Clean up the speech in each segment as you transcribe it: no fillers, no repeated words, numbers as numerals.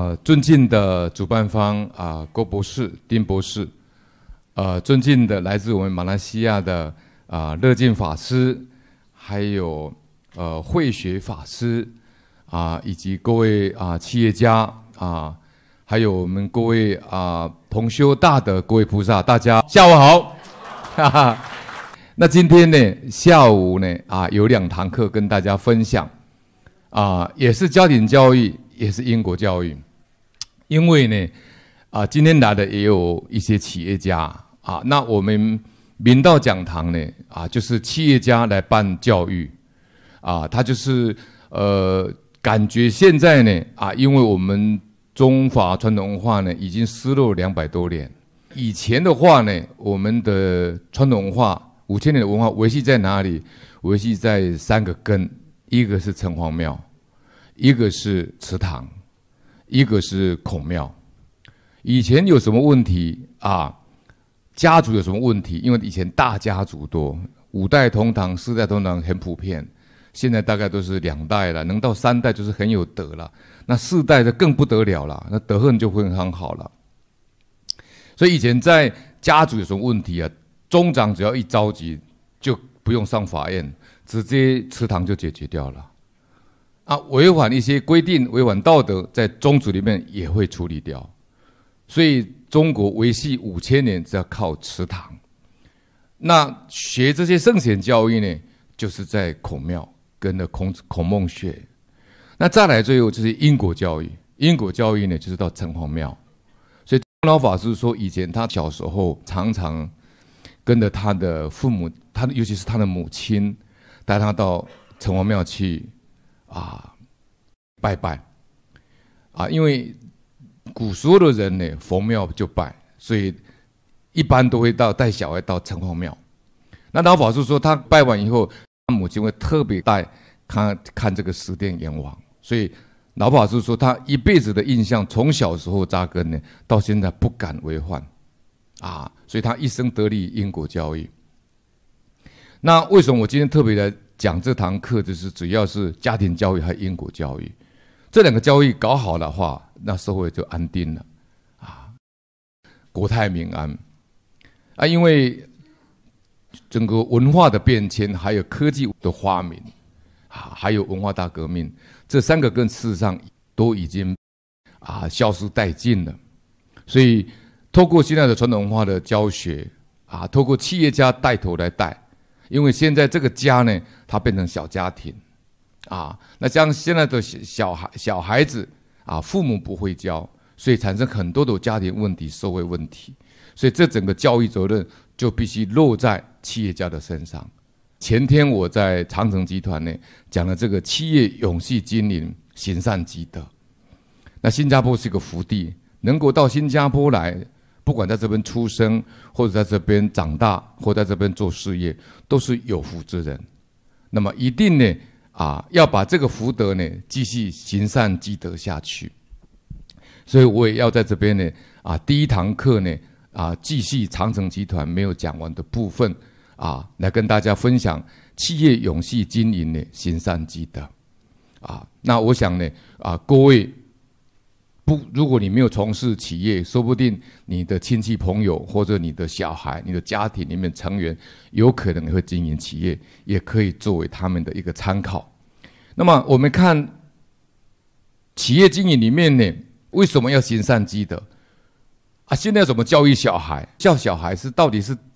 尊敬的主办方郭博士、丁博士，尊敬的来自我们马来西亚的乐进法师，还有慧学法师以及各位企业家还有我们各位同修大德各位菩萨，大家下午好。哈哈。那今天呢，下午呢有2堂课跟大家分享也是家庭教育，也是因果教育。因为呢今天来的也有一些企业家那我们明道讲堂呢就是企业家来办教育他就是感觉现在呢因为我们中华传统文化呢已经失落200多年。以前的话呢，我们的传统文化5000年的文化维系在哪里？维系在3个根，一个是城隍庙，一个是祠堂，一个是孔庙。以前有什么问题家族有什么问题？因为以前大家族多，5代同堂、4代同堂很普遍。现在大概都是2代了，能到3代就是很有德了。那4代的更不得了了，那德行就会很好了。所以以前在家族有什么问题宗长只要一着急，就不用上法院，直接祠堂就解决掉了。违反一些规定、违反道德，在宗族里面也会处理掉。所以中国维系5000年是要靠祠堂。那学这些圣贤教育呢，就是在孔庙跟着孔孟学。那再来最后就是因果教育，因果教育呢就是到城隍庙。所以老法师说，以前他小时候常常跟着他的父母，尤其是他的母亲，带他到城隍庙去拜拜因为古时候的人呢，逢庙就拜，所以一般都会带小孩到城隍庙。那老法师说，他拜完以后，他母亲会特别带他看这个十殿阎王。所以老法师说，他一辈子的印象，从小时候扎根呢，到现在不敢违反所以他一生得力因果教育。那为什么我今天特别来讲这堂课，就是主要是家庭教育和因果教育。这2个教育搞好的话，那社会就安定了国泰民安因为整个文化的变迁，还有科技的发明还有文化大革命，这3个根事实上都已经消失殆尽了。所以透过现在的传统文化的教学透过企业家带头来带，因为现在这个家呢，它变成小家庭那像现在的小孩子父母不会教，所以产生很多的家庭问题、社会问题。所以这整个教育责任就必须落在企业家的身上。前天我在长城集团呢讲了这个企业永续经营、行善积德。那新加坡是一个福地，能够到新加坡来，不管在这边出生，或者在这边长大，或在这边做事业，都是有福之人。那么一定呢要把这个福德呢继续行善积德下去。所以我也要在这边呢第1堂课呢继续长城集团没有讲完的部分来跟大家分享企业永续经营呢行善积德那我想呢各位如果你没有从事企业，说不定你的亲戚朋友或者你的小孩、你的家庭里面成员有可能会经营企业，也可以作为他们的一个参考。那么我们看企业经营里面呢，为什么要行善积德现在怎么教育小孩？教小孩到底是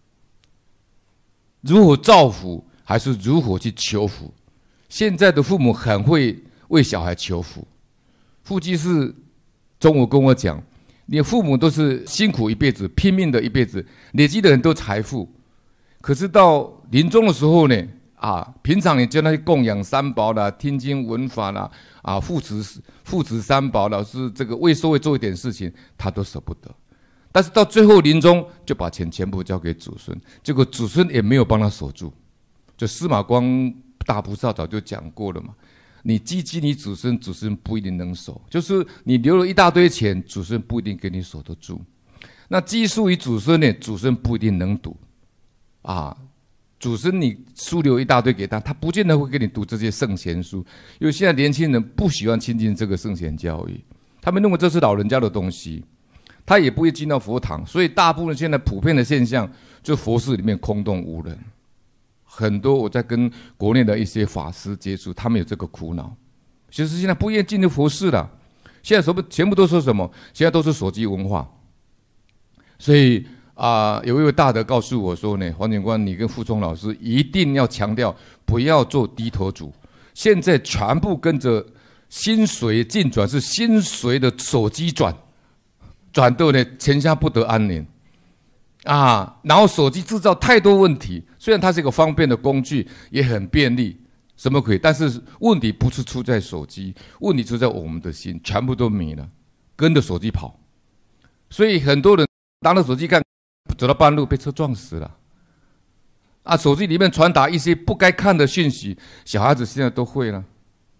如何造福，还是如何去求福？现在的父母很会为小孩求福。父亲是中午跟我讲，你的父母都是辛苦一辈子，拼命的一辈子，累积了很多财富，可是到临终的时候呢平常你叫他去供养三宝啦、听经闻法啦父子三宝啦，是这个为社会做一点事情，他都舍不得。但是到最后临终，就把钱全部交给祖孙，结果祖孙也没有帮他守住。就司马光大菩萨早就讲过了嘛，你积积你祖孙，祖孙不一定能守，就是你留了一大堆钱，祖孙不一定给你守得住。那积疏于祖孙呢，祖孙不一定能读祖孙你书留一大堆给他，他不见得会给你读这些圣贤书，因为现在年轻人不喜欢亲近这个圣贤教育， 他们认为这是老人家的东西，他也不会进到佛堂，所以大部分现在普遍的现象，就佛寺里面空洞无人。很多我在跟国内的一些法师接触，他们有这个苦恼。其实现在不愿意进入佛寺了，现在全部都说什么？现在都是手机文化。所以有一位大德告诉我说呢，黄警官，你跟傅聪老师一定要强调，不要做低头族。现在全部跟着心随境转，是心随的手机转到呢天下不得安宁。然后手机制造太多问题，虽然它是一个方便的工具，也很便利，什么可以？但是问题不是出在手机，问题出在我们的心，全部都迷了，跟着手机跑。所以很多人拿着手机看，走到半路被车撞死了。手机里面传达一些不该看的讯息，小孩子现在都会了。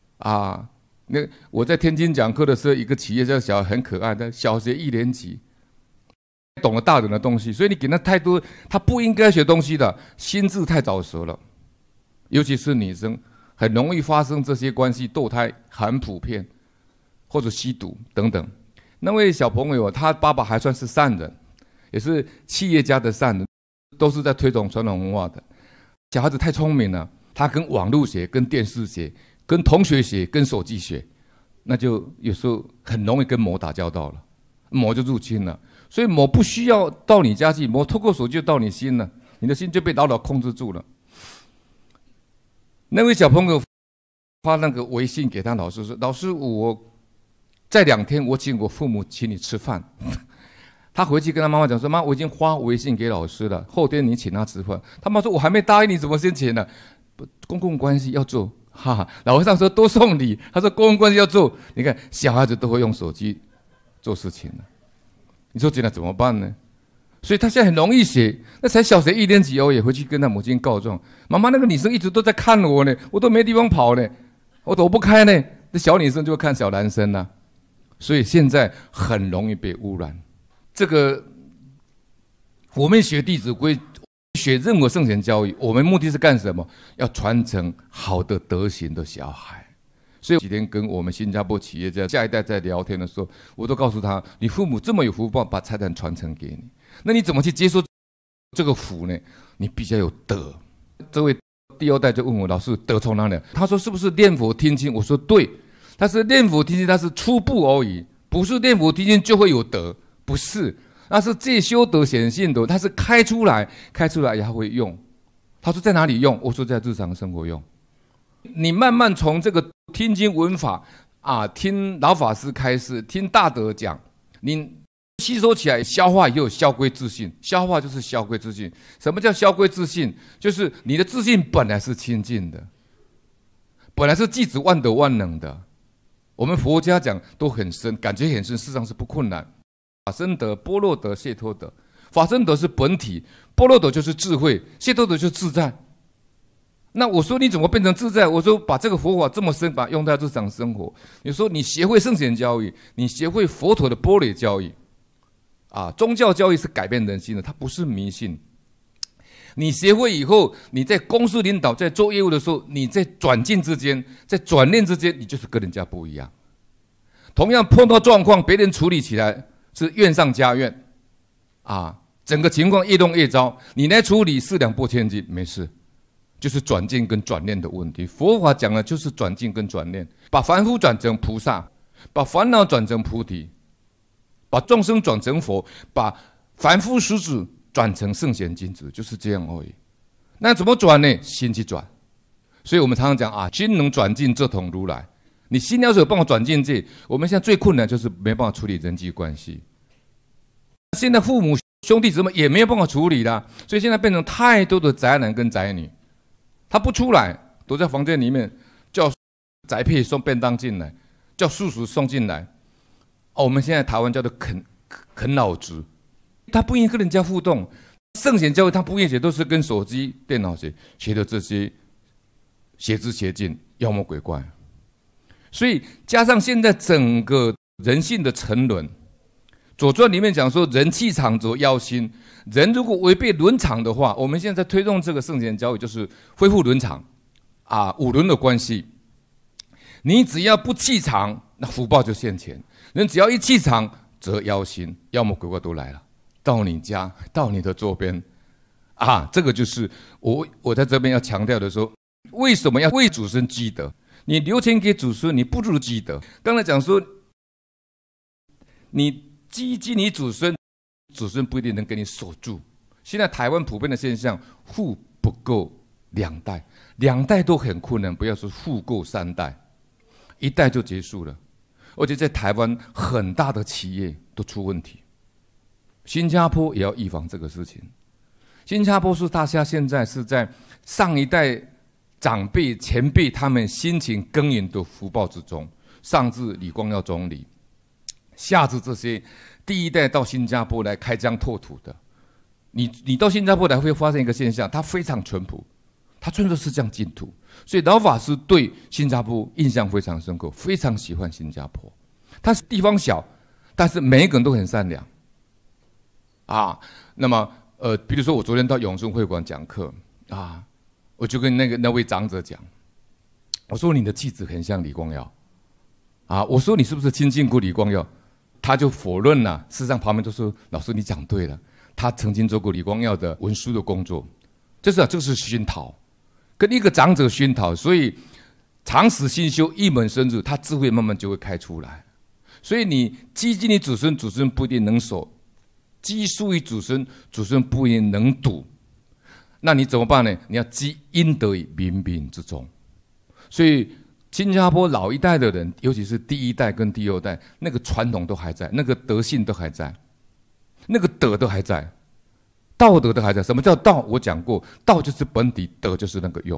我在天津讲课的时候，一个企业家小孩很可爱的，小学1年级。懂了大人的东西，所以你给他太多他不应该学东西的，心智太早熟了，尤其是女生，很容易发生这些关系堕胎，很普遍，或者吸毒等等。那位小朋友，他爸爸还算是善人，也是企业家的善人，都是在推广传统文化的。小孩子太聪明了，他跟网络学、跟电视学、跟同学学、跟手机学，那就有时候很容易跟魔打交道了，魔就入侵了。所以魔不需要到你家去，魔透过手机就到你心了，你的心就被牢牢控制住了。那位小朋友发那个微信给他老师说：“老师，我在2天，我请我父母请你吃饭。”他回去跟他妈妈讲说：“妈，我已经发微信给老师了，后天你请他吃饭。”他妈说：“我还没答应你，怎么先请呢？公共关系要做。”老和尚说多送礼，他说公共关系要做。你看小孩子都会用手机做事情了。你说现在怎么办呢？所以他现在很容易写，那才小学1年级也回去跟他母亲告状：“妈妈，那个女生一直都在看我呢，我都没地方跑呢，我躲不开呢。”那小女生就会看小男生了，所以现在很容易被污染。这个我们学《弟子规》，学任何圣贤教育，我们目的是干什么？要传承好的德行的小孩。所以几天跟我们新加坡企业家下一代在聊天的时候，我都告诉他：你父母这么有福报，把财产传承给你，那你怎么去接受这个福呢？你比较有德。这位第2代就问我：老师，德从哪里？他说：是不是念佛听经？我说对，但是念佛听经它是初步而已，不是念佛听经就会有德，不是，那是借修德显性德，它是开出来也会用。他说在哪里用？我说在日常生活用。你慢慢从这个听经闻法听老法师开示，听大德讲，你吸收起来，消化以后消归自信。消化就是消归自信。什么叫消归自信？就是你的自信本来是清净的，本来是具足万德万能的。我们佛家讲都很深，感觉很深，事实上是不困难。法身德、般若德、解脱德。法身德是本体，般若德就是智慧，解脱德就是自在。那我说你怎么变成自在？我说把这个佛法这么深，把它用在日常生活。你说你学会圣贤教育，你学会佛陀的般若教育，宗教教育是改变人心的，它不是迷信。你学会以后，你在公司领导，在做业务的时候，你在转进之间，在转念之间，你就是跟人家不一样。同样碰到状况，别人处理起来是怨上加怨，整个情况越弄越糟，你来处理四两拨千斤，没事。就是转进跟转念的问题。佛法讲的就是转进跟转念，把凡夫转成菩萨，把烦恼转成菩提，把众生转成佛，把凡夫俗子转成圣贤君子，就是这样而已。那怎么转呢？心去转。所以我们常常讲心能转进则同如来。你心要是有办法转进这，我们现在最困难就是没办法处理人际关系。现在父母兄弟姊妹也没有办法处理啦，所以现在变成太多的宅男跟宅女。他不出来，躲在房间里面，叫宅配送便当进来，叫叔叔送进来。我们现在台湾叫做啃老族，他不愿意跟人家互动。圣贤教育他不愿意学，都是跟手机、电脑学的这些邪知邪见、妖魔鬼怪。所以加上现在整个人性的沉沦，《左传》里面讲说，人气场则妖心。人如果违背伦常的话，我们现在在推动这个圣贤教育，就是恢复伦常，五伦的关系。 你只要不气场，那福报就现前。人只要一气场，则妖心，妖魔鬼怪都来了，到你家，到你的桌边，啊，这个就是我在这边要强调的说，为什么要为祖孙积德？你留钱给祖孙，你不如积德。刚才讲说，你积你祖孙，祖孙不一定能给你守住。现在台湾普遍的现象，富不够2代，2代都很困难，不要说富够3代，1代就结束了。而且在台湾很大的企业都出问题，新加坡也要预防这个事情。新加坡是大家现在是在上一代长辈前辈他们辛勤耕耘的福报之中，上至李光耀总理，下至这些第1代到新加坡来开疆拓土的，你到新加坡来会发现一个现象，它非常淳朴，它真的是这样净土。所以老法师对新加坡印象非常深刻，非常喜欢新加坡。它是地方小，但是每一个人都很善良。啊，那么比如说我昨天到永顺会馆讲课啊，我就跟那位长者讲，我说你的气质很像李光耀，啊，我说你是不是亲近过李光耀？他就否认了。事实上旁边都说老师你讲对了，他曾经做过李光耀的文书的工作，这是熏陶。跟一个长者熏陶，所以常识心修，一门深入，他智慧慢慢就会开出来。所以你积极你祖孙，祖孙不一定能守；积疏于祖孙，祖孙不一定能堵。那你怎么办呢？你要积阴德于冥冥之中。所以新加坡老一代的人，尤其是第1代跟第2代，那个传统都还在，那个德性都还在，那个德都还在。道德都还在。什么叫道？我讲过，道就是本体，德就是那个用。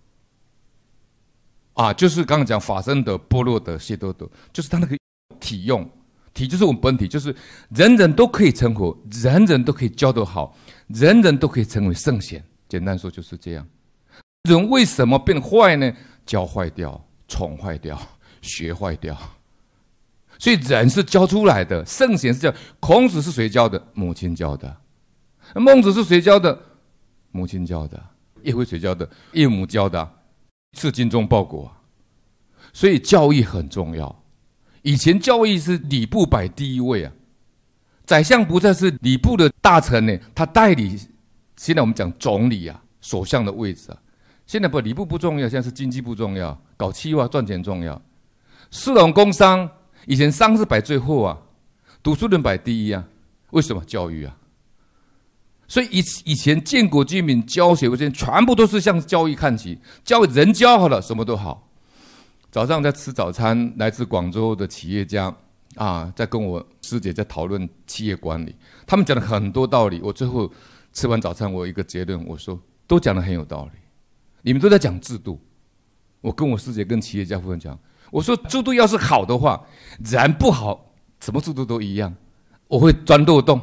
啊，就是刚刚讲法身德、般若德、解脱德，就是他那个体用。体就是我们本体，就是人人都可以成佛，人人都可以教得好，人人都可以成为圣贤。简单说就是这样。人为什么变坏呢？教坏掉、宠坏掉、学坏掉。所以人是教出来的，圣贤是教。孔子是谁教的？母亲教的。孟子是谁教的？母亲教的。叶辉谁教的？叶母教的。是精忠报国。所以教育很重要。以前教育是礼部摆第1位啊，宰相不再是礼部的大臣呢，他代理现在我们讲总理啊、首相的位置啊。现在不，礼部不重要，现在是经济部重要，搞企划赚钱重要。士农工商，以前商是摆最后啊，读书人摆第1啊。为什么？教育啊。所以以前建国居民教学，全部都是向教育看齐，教育人教好了，什么都好。早上在吃早餐，来自广州的企业家啊，在跟我师姐在讨论企业管理，他们讲了很多道理。我最后吃完早餐，我有一个结论，我说都讲得很有道理。你们都在讲制度，我跟我师姐跟企业家夫人讲，我说制度要是好的话，人不好，什么制度都一样，我会钻漏洞。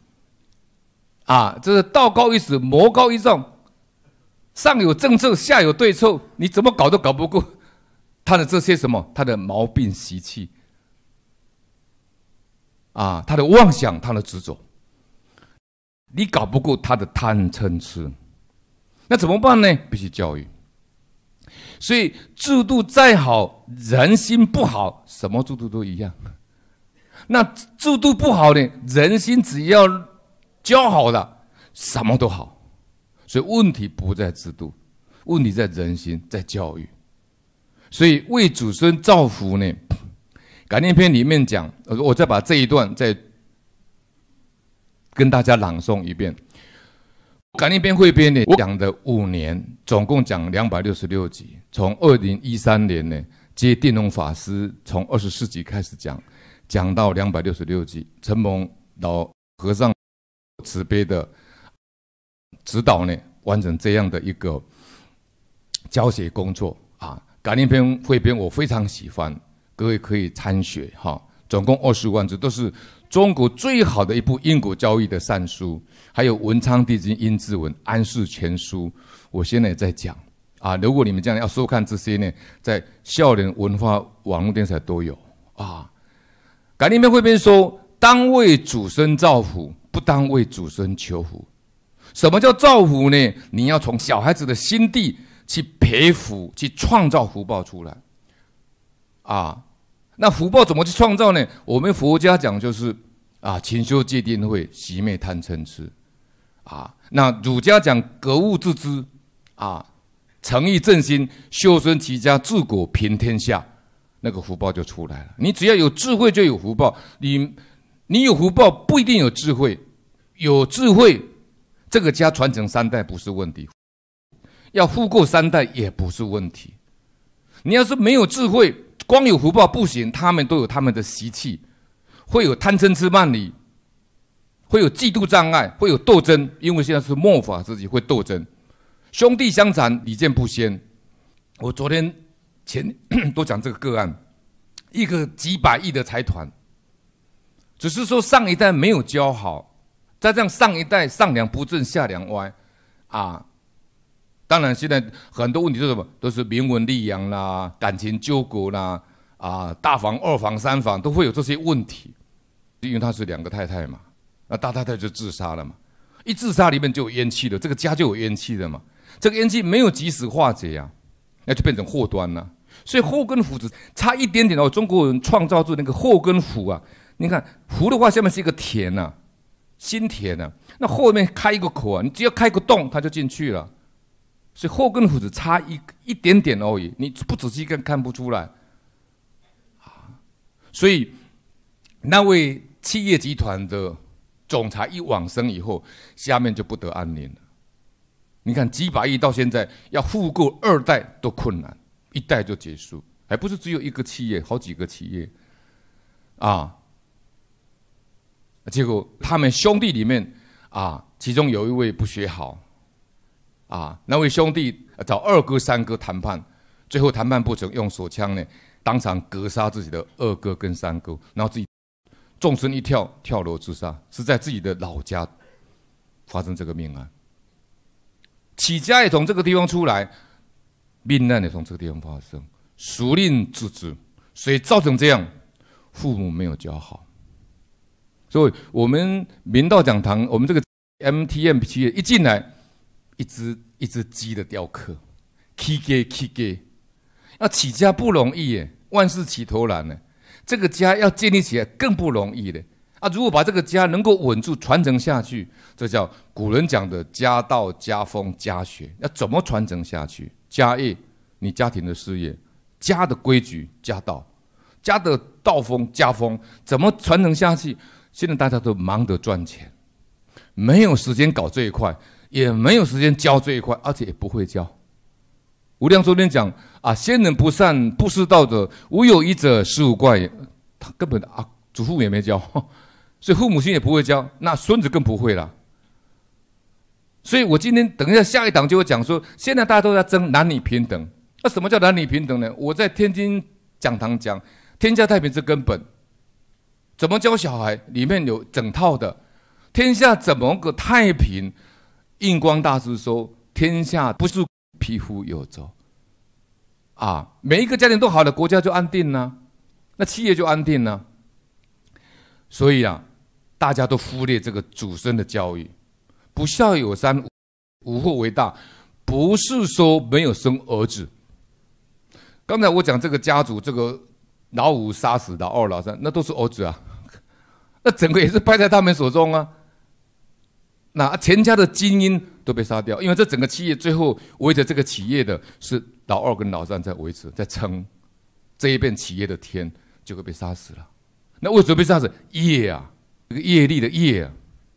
啊，这是道高一尺，魔高一丈，上有政策，下有对策，你怎么搞都搞不过他的这些什么，他的毛病习气，啊，他的妄想，他的执着，你搞不过他的贪嗔痴，那怎么办呢？必须教育。所以制度再好，人心不好，什么制度都一样。那制度不好呢，人心只要教好了，什么都好。所以问题不在制度，问题在人心，在教育。所以为祖孙造福呢，感念篇里面讲，我再把这一段再跟大家朗诵一遍。感念篇汇编呢，我讲的5年，总共讲266集，从2013年呢，接定龙法师从24集开始讲，讲到266集，承蒙老和尚慈悲的指导呢，完成这样的一个教学工作啊。感念篇汇编我非常喜欢，各位可以参学哈。总共20万字，都是中国最好的一部因果教育的善书，还有文昌帝君阴骘文、安世全书，我现在也在讲啊。如果你们将来要收看这些呢，在孝廉文化网络电视台都有啊。感念篇汇编说，当为祖孙造福，不当为祖孙求福。什么叫造福呢？你要从小孩子的心地去培福，去创造福报出来。 啊。那福报怎么去创造呢？我们佛家讲就是勤修戒定慧，息灭贪嗔痴那儒家讲格物致知诚意正心，修身齐家治国平天下，那个福报就出来了。你只要有智慧就有福报，你有福报不一定有智慧，有智慧这个家传承3代不是问题，要富过3代也不是问题。你要是没有智慧，光有福报不行，他们都有他们的习气，会有贪嗔痴慢疑，会有嫉妒障碍，会有斗争，因为现在是末法时期，会斗争，兄弟相残，礼见不鲜。我昨天都讲这个个案，一个几百亿的财团，只是说上一代没有教好，再这样上一代上梁不正下梁歪当然现在很多问题是什么？都是名闻利养啦，感情纠葛啦大房2房3房都会有这些问题，因为他是2个太太嘛，那大太太就自杀了嘛，一自杀里面就有冤气了，这个家就有冤气了嘛，这个冤气没有及时化解那就变成祸端了。所以祸跟福只差一点点中国人创造出那个祸跟福你看福的话下面是一个田心田那后面开一个口你只要开个洞它就进去了。所以祸跟福只差一点点而已，你不仔细看不出来所以那位企业集团的总裁一往生以后，下面就不得安宁了。你看几百亿到现在要富过2代都困难，1代就结束，还不是只有一个企业，好几个企业结果他们兄弟里面其中有一位不学好那位兄弟找2哥3哥谈判，最后谈判不成，用手枪呢当场格杀自己的2哥跟3哥，然后自己纵身一跳楼自杀，是在自己的老家发生这个命案。起家也从这个地方出来，命案也从这个地方发生，孰令自知？所以造成这样，父母没有教好。所以我们明道讲堂，我们这个 MTM 企业一进来，一只鸡的雕刻，起家，要起家不容易耶，万事起头难呢。这个家要建立起来更不容易的如果把这个家能够稳住传承下去，这叫古人讲的家道家风家学。要怎么传承下去？家业，你家庭的事业，家的规矩家道，家的道风家风怎么传承下去？现在大家都忙着赚钱，没有时间搞这一块，也没有时间教这一块，而且也不会教。无量寿经讲先人不善不识道者，无有一者十五怪也。他根本祖父也没教，所以父母亲也不会教，那孙子更不会了。所以我今天等一下下一档就会讲说，现在大家都在争男女平等。那什么叫男女平等呢？我在天津讲堂讲，天下太平是根本。怎么教小孩？里面有整套的。天下怎么个太平？印光大师说，天下不是匹夫有责每一个家庭都好了，国家就安定了，那企业就安定了。所以大家都忽略这个祖孙的教育。不孝有三，无后为大，不是说没有生儿子。刚才我讲这个家族，这个老五杀死老二、老三，那都是儿子那整个也是败在他们手中那全家的精英都被杀掉，因为这整个企业最后围着这个企业的是老二跟老三在维持，在撑这一片企业的天，就会被杀死了。那为什么被杀死？业这个业力的业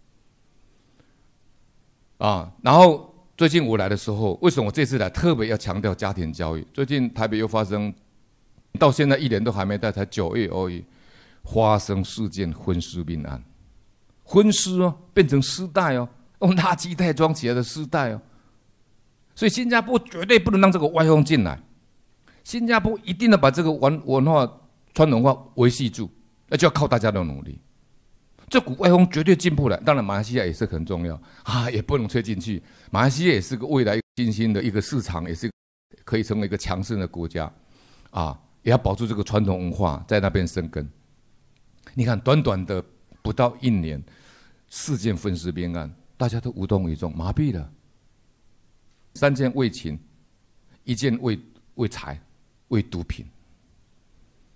然后最近我来的时候，为什么我这次来特别要强调家庭教育？最近台北又发生，到现在1年都还没到，才9月而已，发生事件婚尸命案。婚尸变成尸袋用垃圾袋装起来的尸袋所以新加坡绝对不能让这个歪风进来，新加坡一定要把这个文化传统文化维系住，那就要靠大家的努力。这股歪风绝对进不来，当然马来西亚也是很重要也不能吹进去。马来西亚也是个未来新兴的一个市场，也是可以成为一个强盛的国家也要保住这个传统文化在那边生根。你看短短的不到1年，4件分尸命案，大家都无动于衷，麻痹了。3件为情，1件为财，为毒品。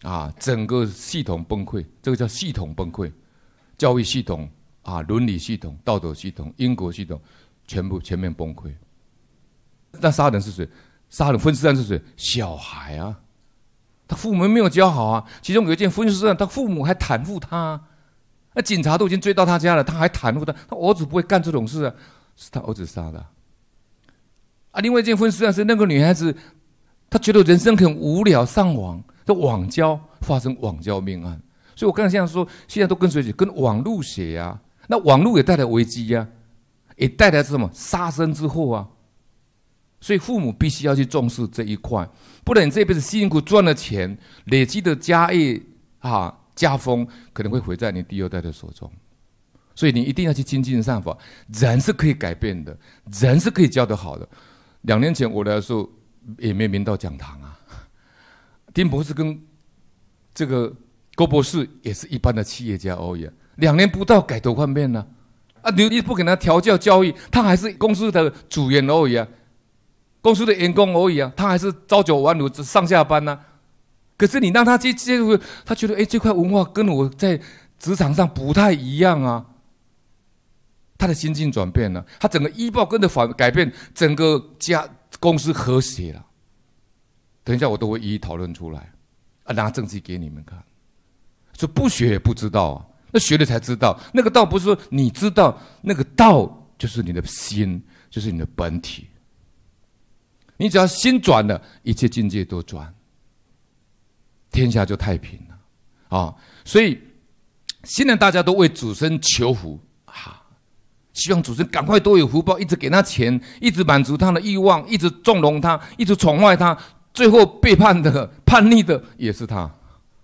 整个系统崩溃，这个叫系统崩溃，教育系统伦理系统、道德系统、因果系统，全面崩溃。那杀人是谁？杀人分尸案是谁？小孩啊，他父母没有教好啊。其中有一件分尸案，他父母还袒护他，那警察都已经追到他家了，他还袒护他，他儿子不会干这种事啊，是他儿子杀的。另外一件分尸案是那个女孩子，她觉得人生很无聊，上网，这网交发生网交命案。所以我刚才这样说，现在都跟谁学？跟网路学啊。那网路也带来危机啊，也带来什么杀身之祸啊。所以父母必须要去重视这一块，不然你这辈子辛辛苦赚了钱，累积的家业家风，可能会毁在你第二代的手中。所以你一定要去精进善法，人是可以改变的，人是可以教得好的。2年前我来的时候，也没名到讲堂啊。丁博士跟这个郭博士也是一般的企业家而已，2年不到改头换面了你不给他调教教育，他还是公司的组员而已啊。公司的员工而已啊，他还是朝九晚五上下班啊。可是你让他接触，他觉得这块文化跟我在职场上不太一样啊。他的心境转变了，他整个医报跟着改变，整个公司和谐了。等一下我都会一一讨论出来拿证据给你们看。说不学也不知道啊，那学了才知道。那个道不是说你知道，那个道就是你的心，就是你的本体。你只要心转了，一切境界都转，天下就太平了所以现在大家都为祖孙求福希望祖孙赶快多有福报，一直给他钱，一直满足他的欲望，一直纵容他，一直宠坏他，最后背叛的、叛逆的也是他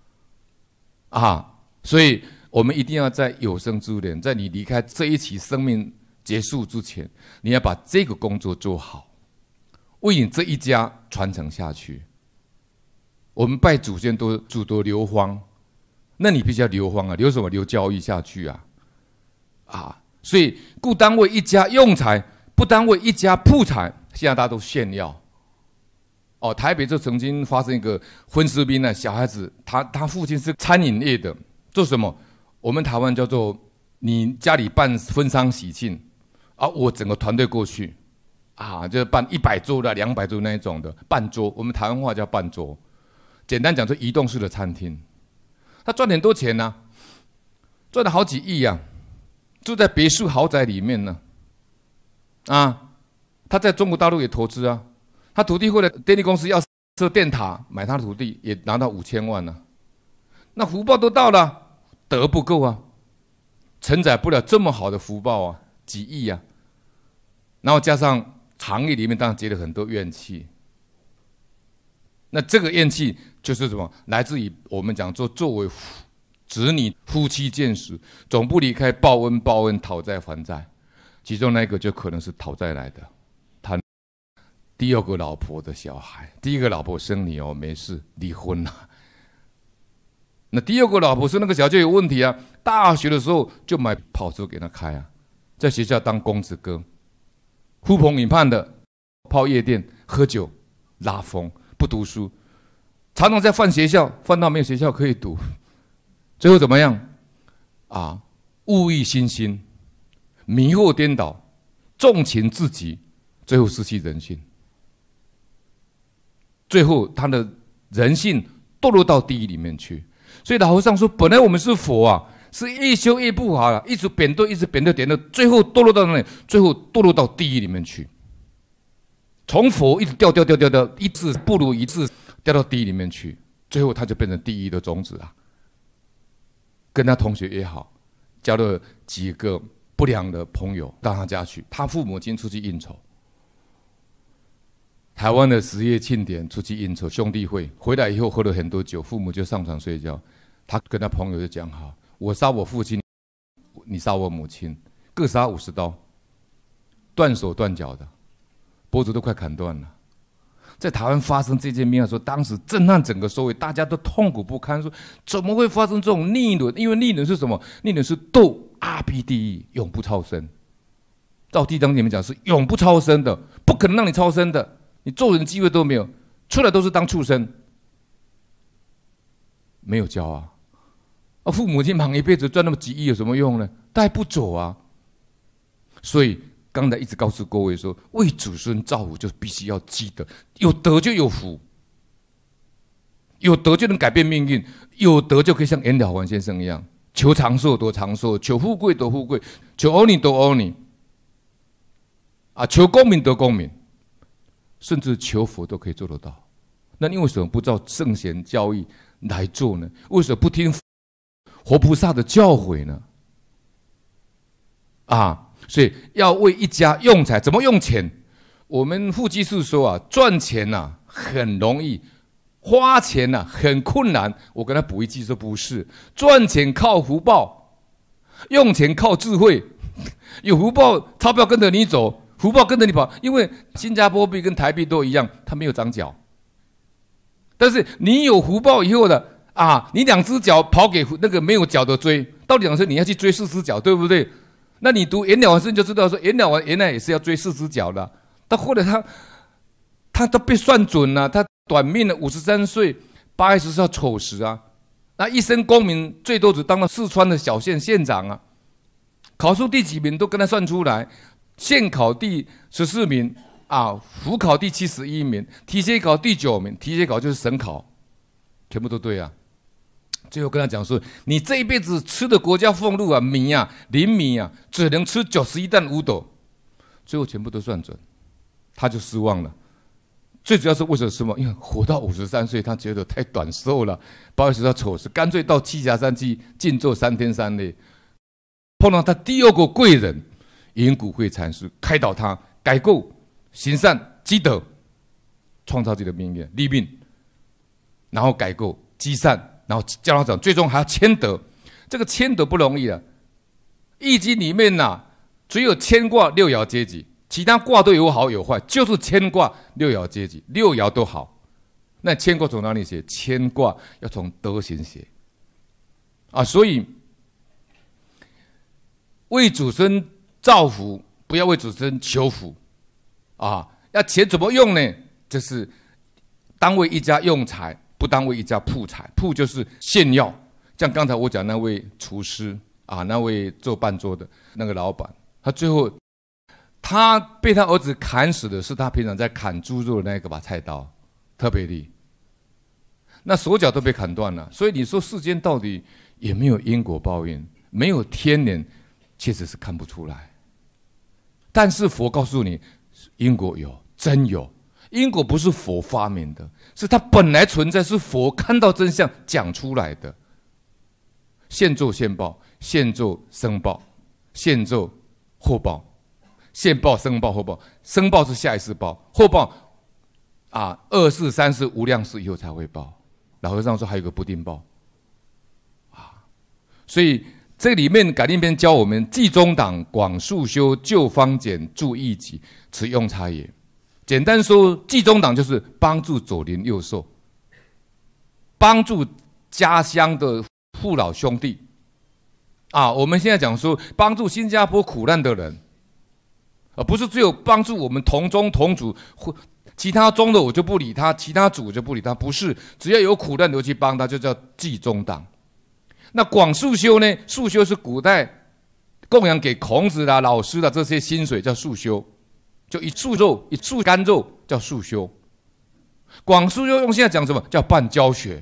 所以我们一定要在有生之年，在你离开这一期生命结束之前，你要把这个工作做好。为你这一家传承下去。我们拜祖先都祖德流芳，那你必须要流芳留什么？流教育下去所以故当为一家用财，不当为一家铺财。现在大家都炫耀台北就曾经发生一个婚尸兵小孩子，他父亲是餐饮业的，做什么？我们台湾叫做你家里办婚丧喜庆我整个团队过去。就是办100桌的、200桌那一种的办桌，我们台湾话叫办桌。简单讲，就移动式的餐厅。他赚很多钱赚了好几亿住在别墅豪宅里面他在中国大陆也投资他土地会的电力公司要设电塔，买他的土地也拿到5000万那福报都到了，德不够承载不了这么好的福报几亿然后加上行业里面当然结了很多怨气，那这个怨气就是什么？来自于我们讲作为子女夫妻见识，总不离开报恩讨债还债，其中那个就可能是讨债来的。他第2个老婆的小孩，第1个老婆生你没事，离婚了。那第2个老婆生那个小孩就有问题大学的时候就买跑车给他开在学校当公子哥。呼朋引伴的泡夜店喝酒拉风不读书，常常在犯学校，犯到没有学校可以读，最后怎么样物欲熏心，迷惑颠倒，纵情至极，最后失去人性，最后他的人性堕落到地狱里面去。所以老和尚说，本来我们是佛是越修越不好一直贬对，一直贬对，最后堕落到哪里？最后堕落到地狱里面去。从佛一直掉，一次不如一次，掉到地狱里面去，最后他就变成地狱的种子跟他同学也好，交了几个不良的朋友到他家去，他父母亲出去应酬，台湾的10月庆典出去应酬兄弟会，回来以后喝了很多酒，父母就上床睡觉，他跟他朋友就讲好。我杀我父亲，你杀我母亲，各杀50刀，断手断脚的，脖子都快砍断了。在台湾发生这件命案的时候，当时震撼整个社会，大家都痛苦不堪，说怎么会发生这种逆轮？因为逆轮是什么？逆轮是斗阿鼻地狱，永不超生。照地藏里面讲是永不超生的，不可能让你超生的，你做人机会都没有，出来都是当畜生。 没有教啊。父母亲忙一辈子赚那么几亿有什么用呢？带不走啊。所以刚才一直告诉各位说，为祖孙造福就必须要积德，有德就有福，有德就能改变命运，有德就可以像颜了还先生一样，求长寿多长寿，求富贵得富贵，求儿女得儿女，求功名得功名，甚至求佛都可以做得到。那你为什么不照圣贤教义来做呢？为什么不听活菩萨的教诲呢？所以要为一家用财，怎么用钱？我们副居士说赚钱很容易，花钱很困难。我跟他补一句说不是，赚钱靠福报，用钱靠智慧。有福报，钞票跟着你走，福报跟着你跑。因为新加坡币跟台币都一样，它没有长脚。但是你有福报以后的你2只脚跑给那个没有脚的追，到底讲是你要去追4只脚，对不对？那你读颜了还圣就知道说，颜了还原来也是要追4只脚的。但后来他都被算准了，他短命了，53岁，8月14号丑时那一生功名最多只当了四川的小县县长考出第几名都跟他算出来，县考第14名府考第71名，提携考第9名，提携考就是省考，全部都对最后跟他讲说，你这一辈子吃的国家俸禄米灵米只能吃91担5斗，最后全部都算准，他就失望了。最主要是为什么失望？因为活到53岁，他觉得太短寿了。8月10号丑时，干脆到栖霞山去静坐3天3夜，碰到他第2个贵人云谷慧禅师，开导他改过行善积德，创造自己的命运立命，然后改过积善。然后教他讲，最终还要谦德。这个谦德不容易易经里面只有谦卦6爻阶级，其他卦都有好有坏，就是谦卦6爻阶级，6爻都好。那谦卦从哪里写？谦卦要从德行写所以为祖孙造福，不要为祖孙求福要钱怎么用呢？就是当为一家用财，不当为一家铺财。铺就是炫耀，像刚才我讲那位厨师那位做办桌的那个老板，他最后他被他儿子砍死的是他平常在砍猪肉的那个把菜刀，特别利，那手脚都被砍断了。所以你说世间到底也没有因果报应，没有天年，确实是看不出来。但是佛告诉你，因果有，真有。因果不是佛发明的，是它本来存在，是佛看到真相讲出来的。现做现报，现做生报，现做后报，现报生报后报。生报是下一世报，后报2世3世无量世以后才会报。老和尚说还有个不定报所以这里面感应篇教我们济中党，广束修，救方简，助益己，此用差也。简单说，济中党就是帮助左邻右舍，帮助家乡的父老兄弟我们现在讲说帮助新加坡苦难的人，而不是只有帮助我们同宗同族，其他宗的我就不理他，其他族我就不理他，不是，只要有苦难就去帮他，就叫济中党。那广束修呢？束修是古代供养给孔子老师这些薪水叫束修，就一束肉一束干肉叫束修。广束修用现在讲什么？叫办教学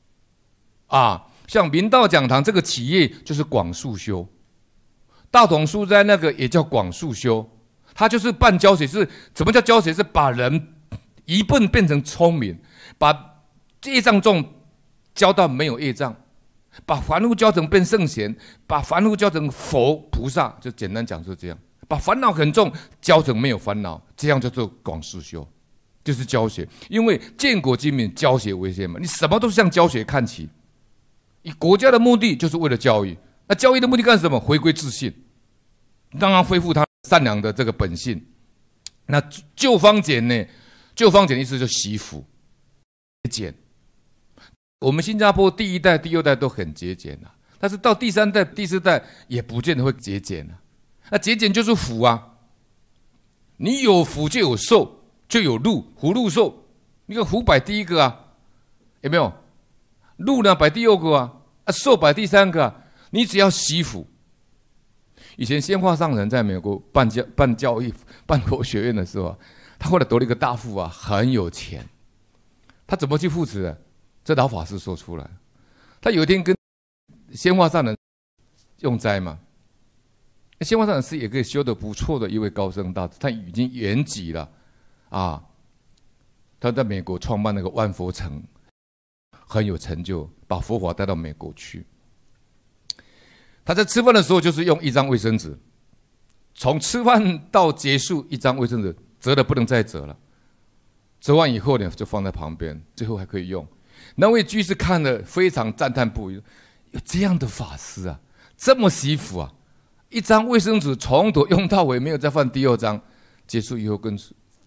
像明道讲堂这个企业就是广束修，大同书斋那个也叫广束修，它就是办教学。是什么叫教学？是把人一笨变成聪明，把业障重教到没有业障，把凡夫教成变圣贤，把凡夫教成佛菩萨，就简单讲就是这样。把烦恼很重教成没有烦恼，这样叫做广束修，就是教学。因为建国精明，教学为先嘛，你什么都向教学看齐。以国家的目的就是为了教育，那教育的目的干什么？回归自信，让他恢复他善良的这个本性。那救方简呢？救方简的意思就是惜福节俭。我们新加坡第1代、第2代都很节俭但是到第3代、第4代也不见得会节俭那节俭就是福你有福就有寿，就有禄，福禄寿。那个福摆第一个有没有？ 鹿呢摆第二个啊，兽摆第三个啊。你只要惜福。以前仙化上人在美国办教育、办佛学院的时候啊，他后来得了一个大富啊，很有钱。他怎么去扶持的？这老法师说出来。他有一天跟仙化上人用斋嘛，仙化上人是一个修得不错的一位高僧大德，他已经圆寂了啊。他在美国创办那个万佛城，很有成就，把佛法带到美国去。他在吃饭的时候，就是用一张卫生纸，从吃饭到结束，一张卫生纸折了不能再折了。折完以后呢，就放在旁边，最后还可以用。那位居士看了非常赞叹不已，有这样的法师啊，这么惜福啊！一张卫生纸从头用到尾，没有再放第二张。结束以后跟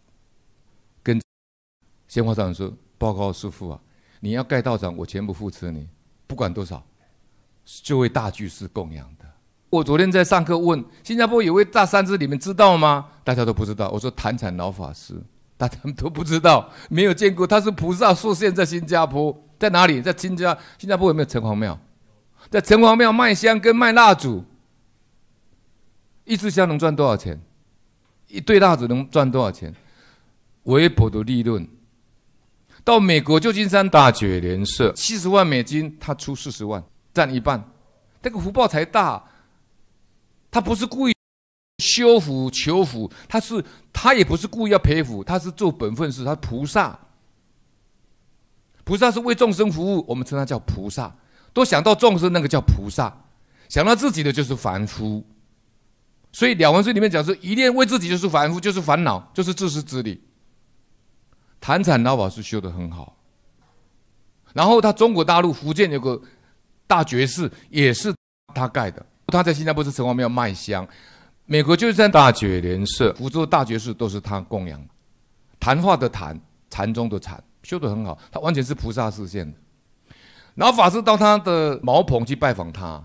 仙化上人说：“报告师父啊，你要盖道场，我全部扶持你，不管多少。”就为大居士供养的。我昨天在上课问新加坡有位大三知，你们知道吗？大家都不知道。我说坛产老法师，大家都不知道，没有见过。他是菩萨出现在新加坡，在哪里？在新加坡有没有城隍庙？在城隍庙卖香跟卖蜡烛，一支香能赚多少钱？一对蜡烛能赚多少钱？微薄的利润。到美国旧金山大觉莲社70万美金，他出40万。占一半，这个福报才大。他不是故意修福求福，他也不是故意要赔福，他是做本分事。他菩萨，菩萨是为众生服务，我们称他叫菩萨。都想到众生，那个叫菩萨；想到自己的就是凡夫。所以《了凡四》里面讲说，一念为自己就是凡夫，就是烦恼，就是自私自利。坛产老法师修得很好，然后他中国大陆福建有个大觉寺也是他盖的，他在新加坡是城隍庙卖香，美国就是在大觉莲社、福州大觉寺都是他供养。谈话的谈，禅宗的禅，修得很好，他完全是菩萨示现的。然后法师到他的茅棚去拜访他，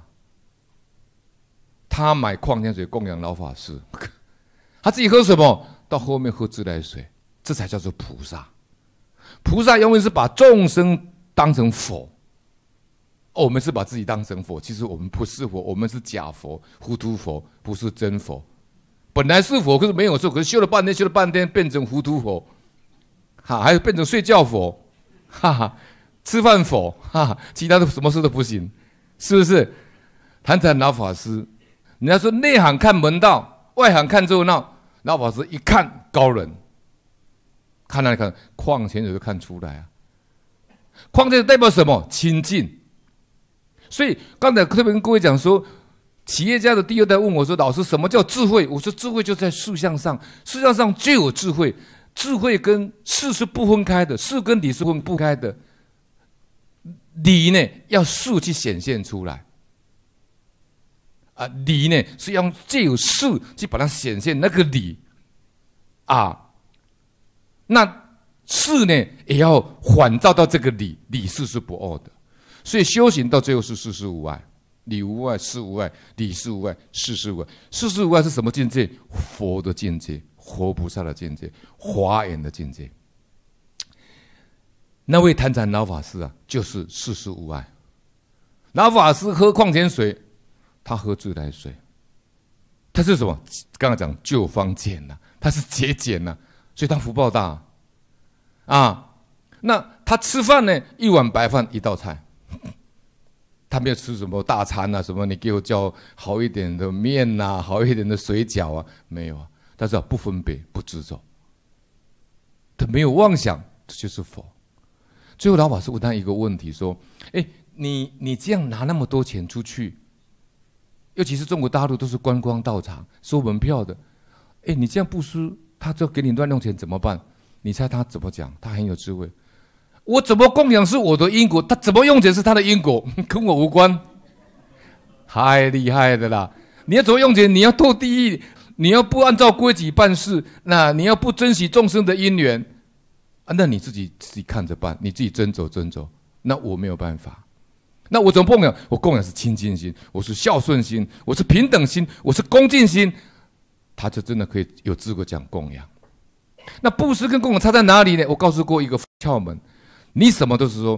他买矿泉水供养老法师，他自己喝什么？到后面喝自来水，这才叫做菩萨。菩萨永远是把众生当成佛。我们是把自己当成佛，其实我们不是佛，我们是假佛、糊涂佛，不是真佛。本来是佛，可是没有错，可是修了半天变成糊涂佛，还变成睡觉佛，吃饭佛，其他的什么事都不行，是不是？坛产老法师，人家说内行看门道，外行看热闹，老法师一看高人，看哪里看？矿泉水都看出来啊。矿泉水代表什么？清净。所以刚才特别跟各位讲说，企业家的第二代问我说：“老师，什么叫智慧？”我说：“智慧就在事相上，事相上就有智慧。智慧跟事是不分开的，事跟理是分不开的。理呢，要事去显现出来，理呢是要借有事去把它显现那个理，那事呢也要反照到这个理，理事是不二的。”所以修行到最后是事事无碍，理无碍，事无碍，理事无碍，事事无碍。事事无碍是什么境界？佛的境界，活菩萨的境界，华严的境界。那位坛产老法师啊，就是事事无碍。老法师喝矿泉水，他喝自来水，他是什么？刚刚讲救方俭呐，他是节俭呐，所以他福报大那他吃饭呢，一碗白饭一道菜。他没有吃什么大餐啊，什么你给我叫好一点的面啊，好一点的水饺啊，没有啊。但是不分别，不执着，他没有妄想，这就是佛。最后老法师问他一个问题，说：“你这样拿那么多钱出去，尤其是中国大陆都是观光道场收门票的，你这样布施，他就给你乱用钱怎么办？”你猜他怎么讲？他很有智慧。我怎么供养是我的因果，他怎么用钱是他的因果，跟我无关。太厉害的啦！你要怎么用钱？你要堕地狱，你要不按照规矩办事，那你要不珍惜众生的因缘，那你自己看着办，你自己斟酌。那我没有办法。那我怎么供养？我供养是清净心，我是孝顺心，我是平等心，我是恭敬心，他就真的可以有资格讲供养。那布施跟供养差在哪里呢？我告诉过一个窍门。你什么都是说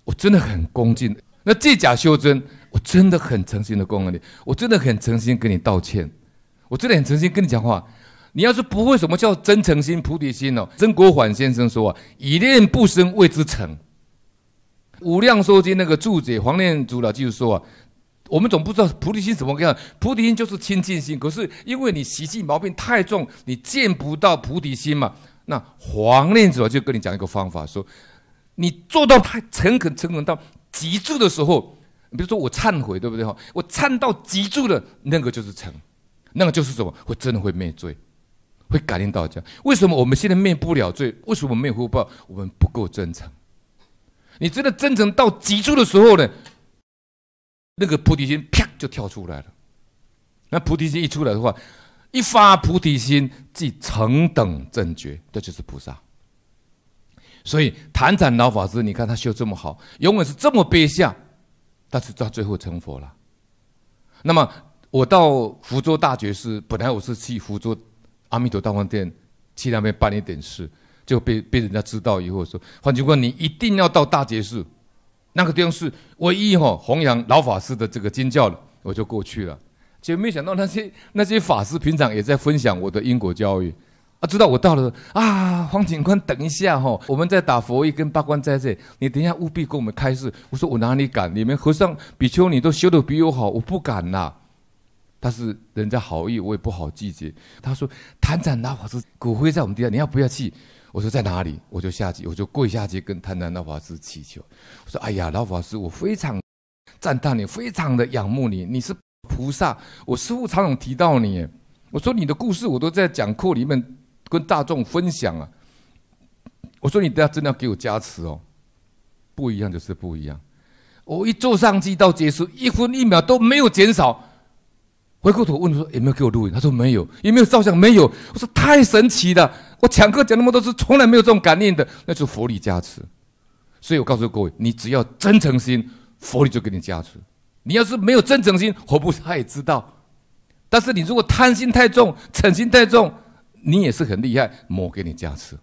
我真的很恭敬。那借假修真，我真的很诚心的恭贺你，我真的很诚心跟你道歉，我真的很诚心跟你讲话。你要是不会什么叫真诚心、菩提心哦，曾国藩先生说啊，以念不生谓之诚。无量寿经那个注解，黄念祖老居士说啊，我们总不知道菩提心怎么样，菩提心就是清净心，可是因为你习气毛病太重，你见不到菩提心嘛。那黄念祖就跟你讲一个方法，说你做到太诚恳到极致的时候，比如说我忏悔，对不对？我忏到极致了，那个就是诚，那个就是什么？会真的会灭罪，会感应到家。为什么我们现在灭不了罪？为什么没有福报？我们不够真诚。你真的真诚到极致的时候呢，那个菩提心啪就跳出来了。那菩提心一出来的话，一发菩提心即成等正觉，这就是菩萨。所以坛禅老法师，你看他修这么好，永远是这么卑下，但是到最后成佛了。那么我到福州大觉寺，本来我是去福州阿弥陀大饭店去那边办一点事，就被人家知道以后说，黄军官你一定要到大觉寺，那个地方是唯一弘扬老法师的这个经教的，我就过去了。结果没想到那些法师平常也在分享我的因果教育。知道我到了啊，黄警官，等一下我们在打佛衣跟八关在这，你等一下务必跟我们开示。我说我哪里敢？你们和尚比丘尼都修得比我好，我不敢啦。但是人家好意，我也不好拒绝。他说坛禅老法师骨灰在我们地下，你要不要去？我说在哪里？我就下去，我就跪下去跟坛禅老法师祈求。我说哎呀，老法师，我非常赞叹你，非常的仰慕你，你是菩萨。我师父常常提到你，我说你的故事我都在讲课里面跟大众分享啊。我说你等下真的要给我加持哦，不一样就是不一样。我一坐上去到结束，1分1秒都没有减少。回过头问说有没有给我录音？他说没有。有没有照相？没有。我说太神奇了，我讲课讲那么多次，从来没有这种感应的，那就是佛力加持。所以我告诉各位，你只要真诚心，佛力就给你加持。你要是没有真诚心，活菩萨也知道。但是你如果贪心太重，嗔心太重，你也是很厉害，魔给你加持，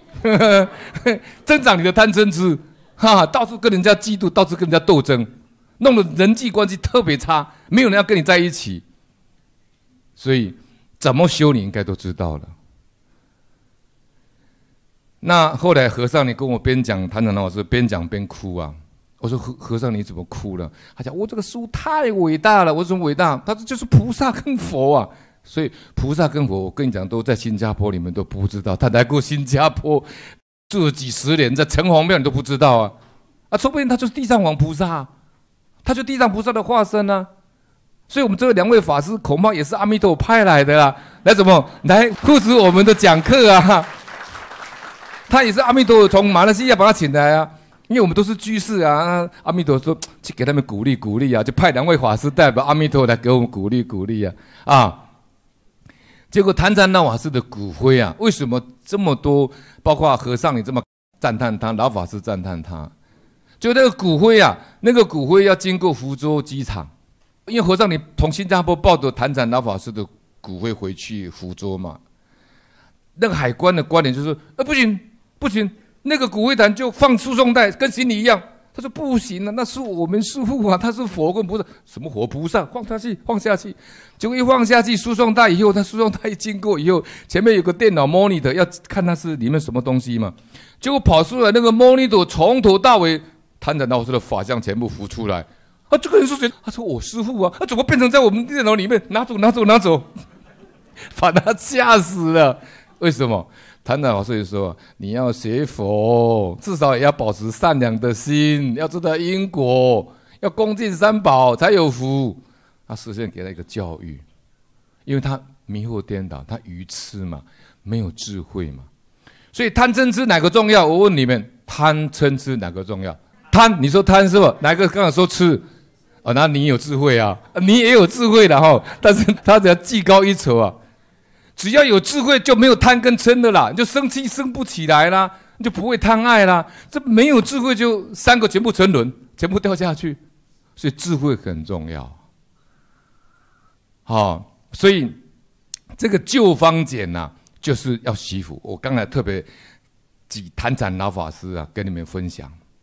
增长你的贪嗔痴，到处跟人家嫉妒，到处跟人家斗争，弄得人际关系特别差，没有人要跟你在一起。所以怎么修你应该都知道了。那后来和尚你跟我边讲坛禅老师边讲边哭啊。我说和尚你怎么哭了？他讲我这个书太伟大了。我说伟大？他说就是菩萨跟佛啊。所以菩萨跟佛，我跟你讲，都在新加坡，你们都不知道。他来过新加坡，住了几10年，在城隍庙你都不知道啊！说不定他就是地藏王菩萨，他就地藏菩萨的化身啊！所以我们这2位法师恐怕也是阿弥陀派来的啊，来什么？来护持我们的讲课啊！他也是阿弥陀从马来西亚把他请来啊，因为我们都是居士啊。阿弥陀说去给他们鼓励鼓励啊，就派2位法师代表阿弥陀来给我们鼓励鼓励啊！结果坛禅老法师的骨灰啊，为什么这么多？包括和尚你这么赞叹他，老法师赞叹他，就那个骨灰啊，那个骨灰要经过福州机场。因为和尚你从新加坡抱着坛禅老法师的骨灰回去福州嘛，那个海关的观点就是，不行不行，那个骨灰坛就放输送带，跟行李一样。他说不行啊，那是我们师父啊，他是佛跟菩萨，什么佛菩萨，放下去放下去。结果一放下去，输送带以后，他输送带一经过以后，前面有个电脑 monitor 要看它是里面什么东西嘛，结果跑出来那个 monitor 从头到尾，坛禅老师的法相全部浮出来。这个人是谁？他说我师父啊。怎么变成在我们电脑里面？拿走拿走拿走，把他吓死了。为什么？坛禅老师就说，你要学佛，至少也要保持善良的心，要知道因果，要恭敬三宝才有福。他实现给他一个教育，因为他迷惑颠倒，他愚痴嘛，没有智慧嘛。所以贪嗔痴哪个重要？我问你们，贪嗔痴哪个重要？贪，你说贪是吧？哪个刚才说吃？那你有智慧啊，你也有智慧的哈。但是他只要技高一筹啊，只要有智慧就没有贪跟嗔的啦，你就生气生不起来啦，你就不会贪爱啦。这没有智慧就3个全部沉沦，全部掉下去。所以智慧很重要。所以这个救方简呐，就是要惜福。我刚才特别举坛禅老法师啊，跟你们分享。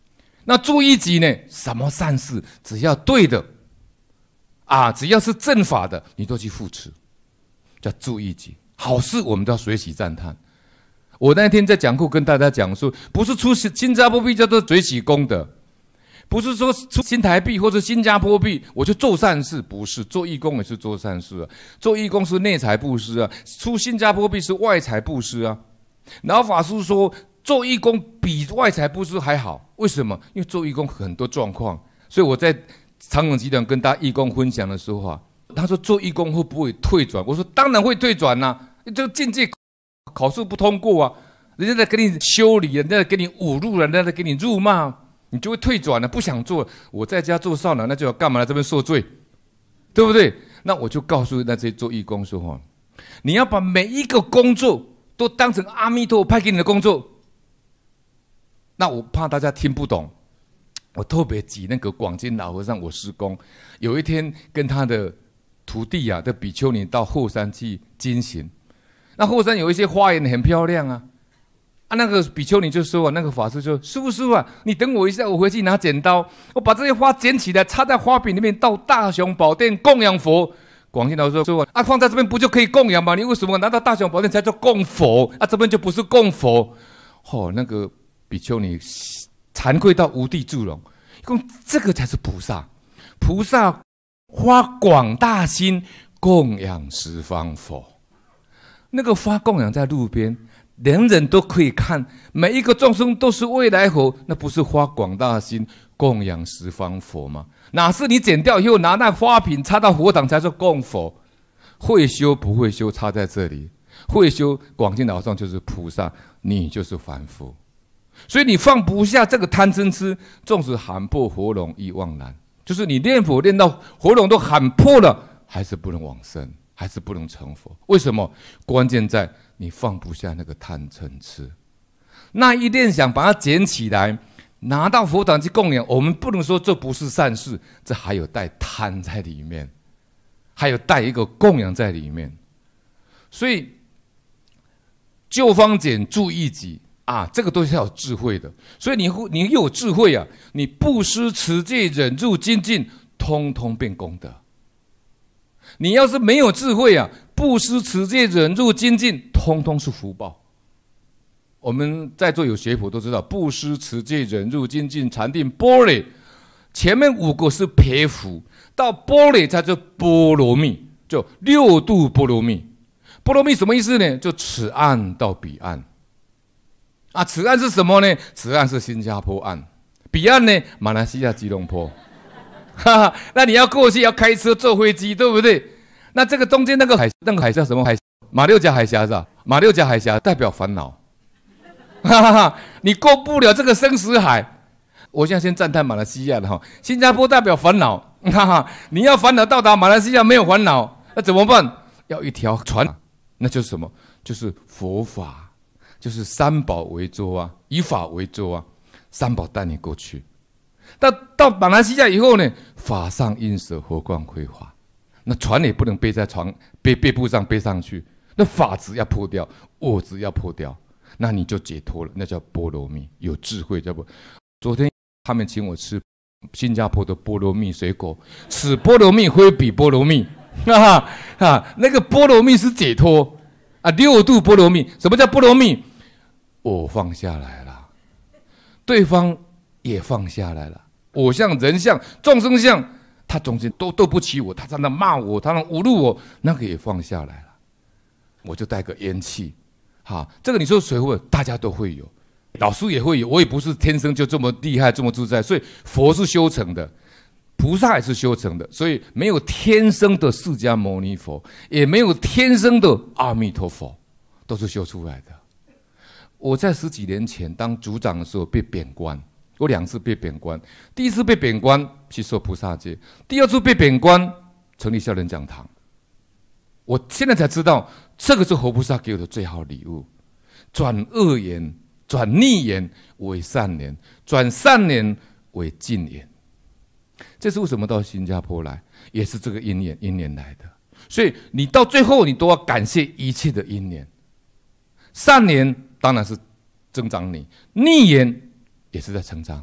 那助一己呢？什么善事，只要对的，只要是正法的，你都去扶持，叫助一己。好事我们都要随喜赞叹。我那天在讲课跟大家讲说，不是出新加坡币叫做随喜功德，不是说出新台币或者新加坡币我就做善事，不是，做义工也是做善事啊。做义工是内财布施啊，出新加坡币是外财布施啊。然后法师说，做义工比外财布施还好，为什么？因为做义工很多状况，所以我在长荣集团跟大家义工分享的时候他说做义工会不会退转？我说当然会退转啊，这个境界考试不通过啊，人家在给你修理，人家在给你侮辱，人家在给你辱骂，你就会退转了，不想做。我在家做少男，那就要干嘛来这边受罪，对不对？那我就告诉那些做义工说你要把每一个工作都当成阿弥陀佛派给你的工作。那我怕大家听不懂，我特别挤那个广金老和尚，我师公有一天跟他的徒弟的比丘尼到后山去进行。那后山有一些花园很漂亮那个比丘尼就说那个法师说：“师父你等我一下，我回去拿剪刀，我把这些花捡起来，插在花饼里面，到大雄宝殿供养佛。”广信老师说：“放在这边不就可以供养吗？你为什么拿到大雄宝殿才叫供佛？这边就不是供佛。”那个比丘尼惭愧到无地自容，这个才是菩萨。菩萨发广大心供养十方佛。那个发供养在路边，人人都可以看，每一个众生都是未来佛，那不是发广大心供养十方佛吗？哪是你剪掉以后拿那花瓶插到佛堂才说供佛？会修不会修插在这里，会修广进老上就是菩萨，你就是凡夫，所以你放不下这个贪嗔痴，纵使喊破喉咙亦枉然，就是你念佛念到喉咙都喊破了，还是不能往生，还是不能成佛。为什么？关键在你放不下那个贪嗔痴，那一念想把它捡起来拿到佛堂去供养，我们不能说这不是善事，这还有带贪在里面，还有带一个供养在里面。所以救方简助一己这个都是要有智慧的。所以你有智慧你布施持戒忍辱精进通通变功德。你要是没有智慧布施持戒忍辱精进通通是福报。我们在座有学佛都知道，布施持戒忍辱精进禅定般若，前面5个是撇福，到般若才叫波罗蜜，就六度波罗蜜。波罗蜜什么意思呢？就此岸到彼岸此岸是什么呢？此岸是新加坡岸，彼岸呢马来西亚吉隆坡。那你要过去要开车坐飞机，对不对？那这个中间那个海叫什么海？马六甲海峡是吧？马六甲海峡代表烦恼。你过不了这个生死海。我现在先赞叹马来西亚的新加坡代表烦恼。你要烦恼到达马来西亚没有烦恼，那怎么办？要一条船，那就是什么？就是佛法，就是三宝为舟以法为舟三宝带你过去。到马来西亚以后呢，法上应舍，佛光辉华。那船也不能背在背部上背上去，那法执要破掉，我执要破掉，那你就解脱了，那叫波罗蜜，有智慧叫波。昨天他们请我吃新加坡的波罗蜜水果，此波罗蜜非彼波罗蜜，那个波罗蜜是解脱六度波罗蜜。什么叫波罗蜜？我放下来了，对方也放下来了，我相、人相、众生相，他中间都对不起我，他常常骂我，他常常侮辱我，那个也放下来了。我就带个烟气，这个你说谁会？大家都会有，老师也会有，我也不是天生就这么厉害，这么自在。所以佛是修成的，菩萨也是修成的，所以没有天生的释迦牟尼佛，也没有天生的阿弥陀佛，都是修出来的。我在10几年前当组长的时候被贬官，我2次被贬官。第一次被贬官去受菩萨戒，第2次被贬官成立孝人讲堂。我现在才知道，这个是活菩萨给我的最好礼物。转恶言、转逆言为善言，转善言为净言。这是为什么到新加坡来，也是这个因缘来的。所以你到最后，你都要感谢一切的因缘。善言当然是增长你，逆言也是在成长你。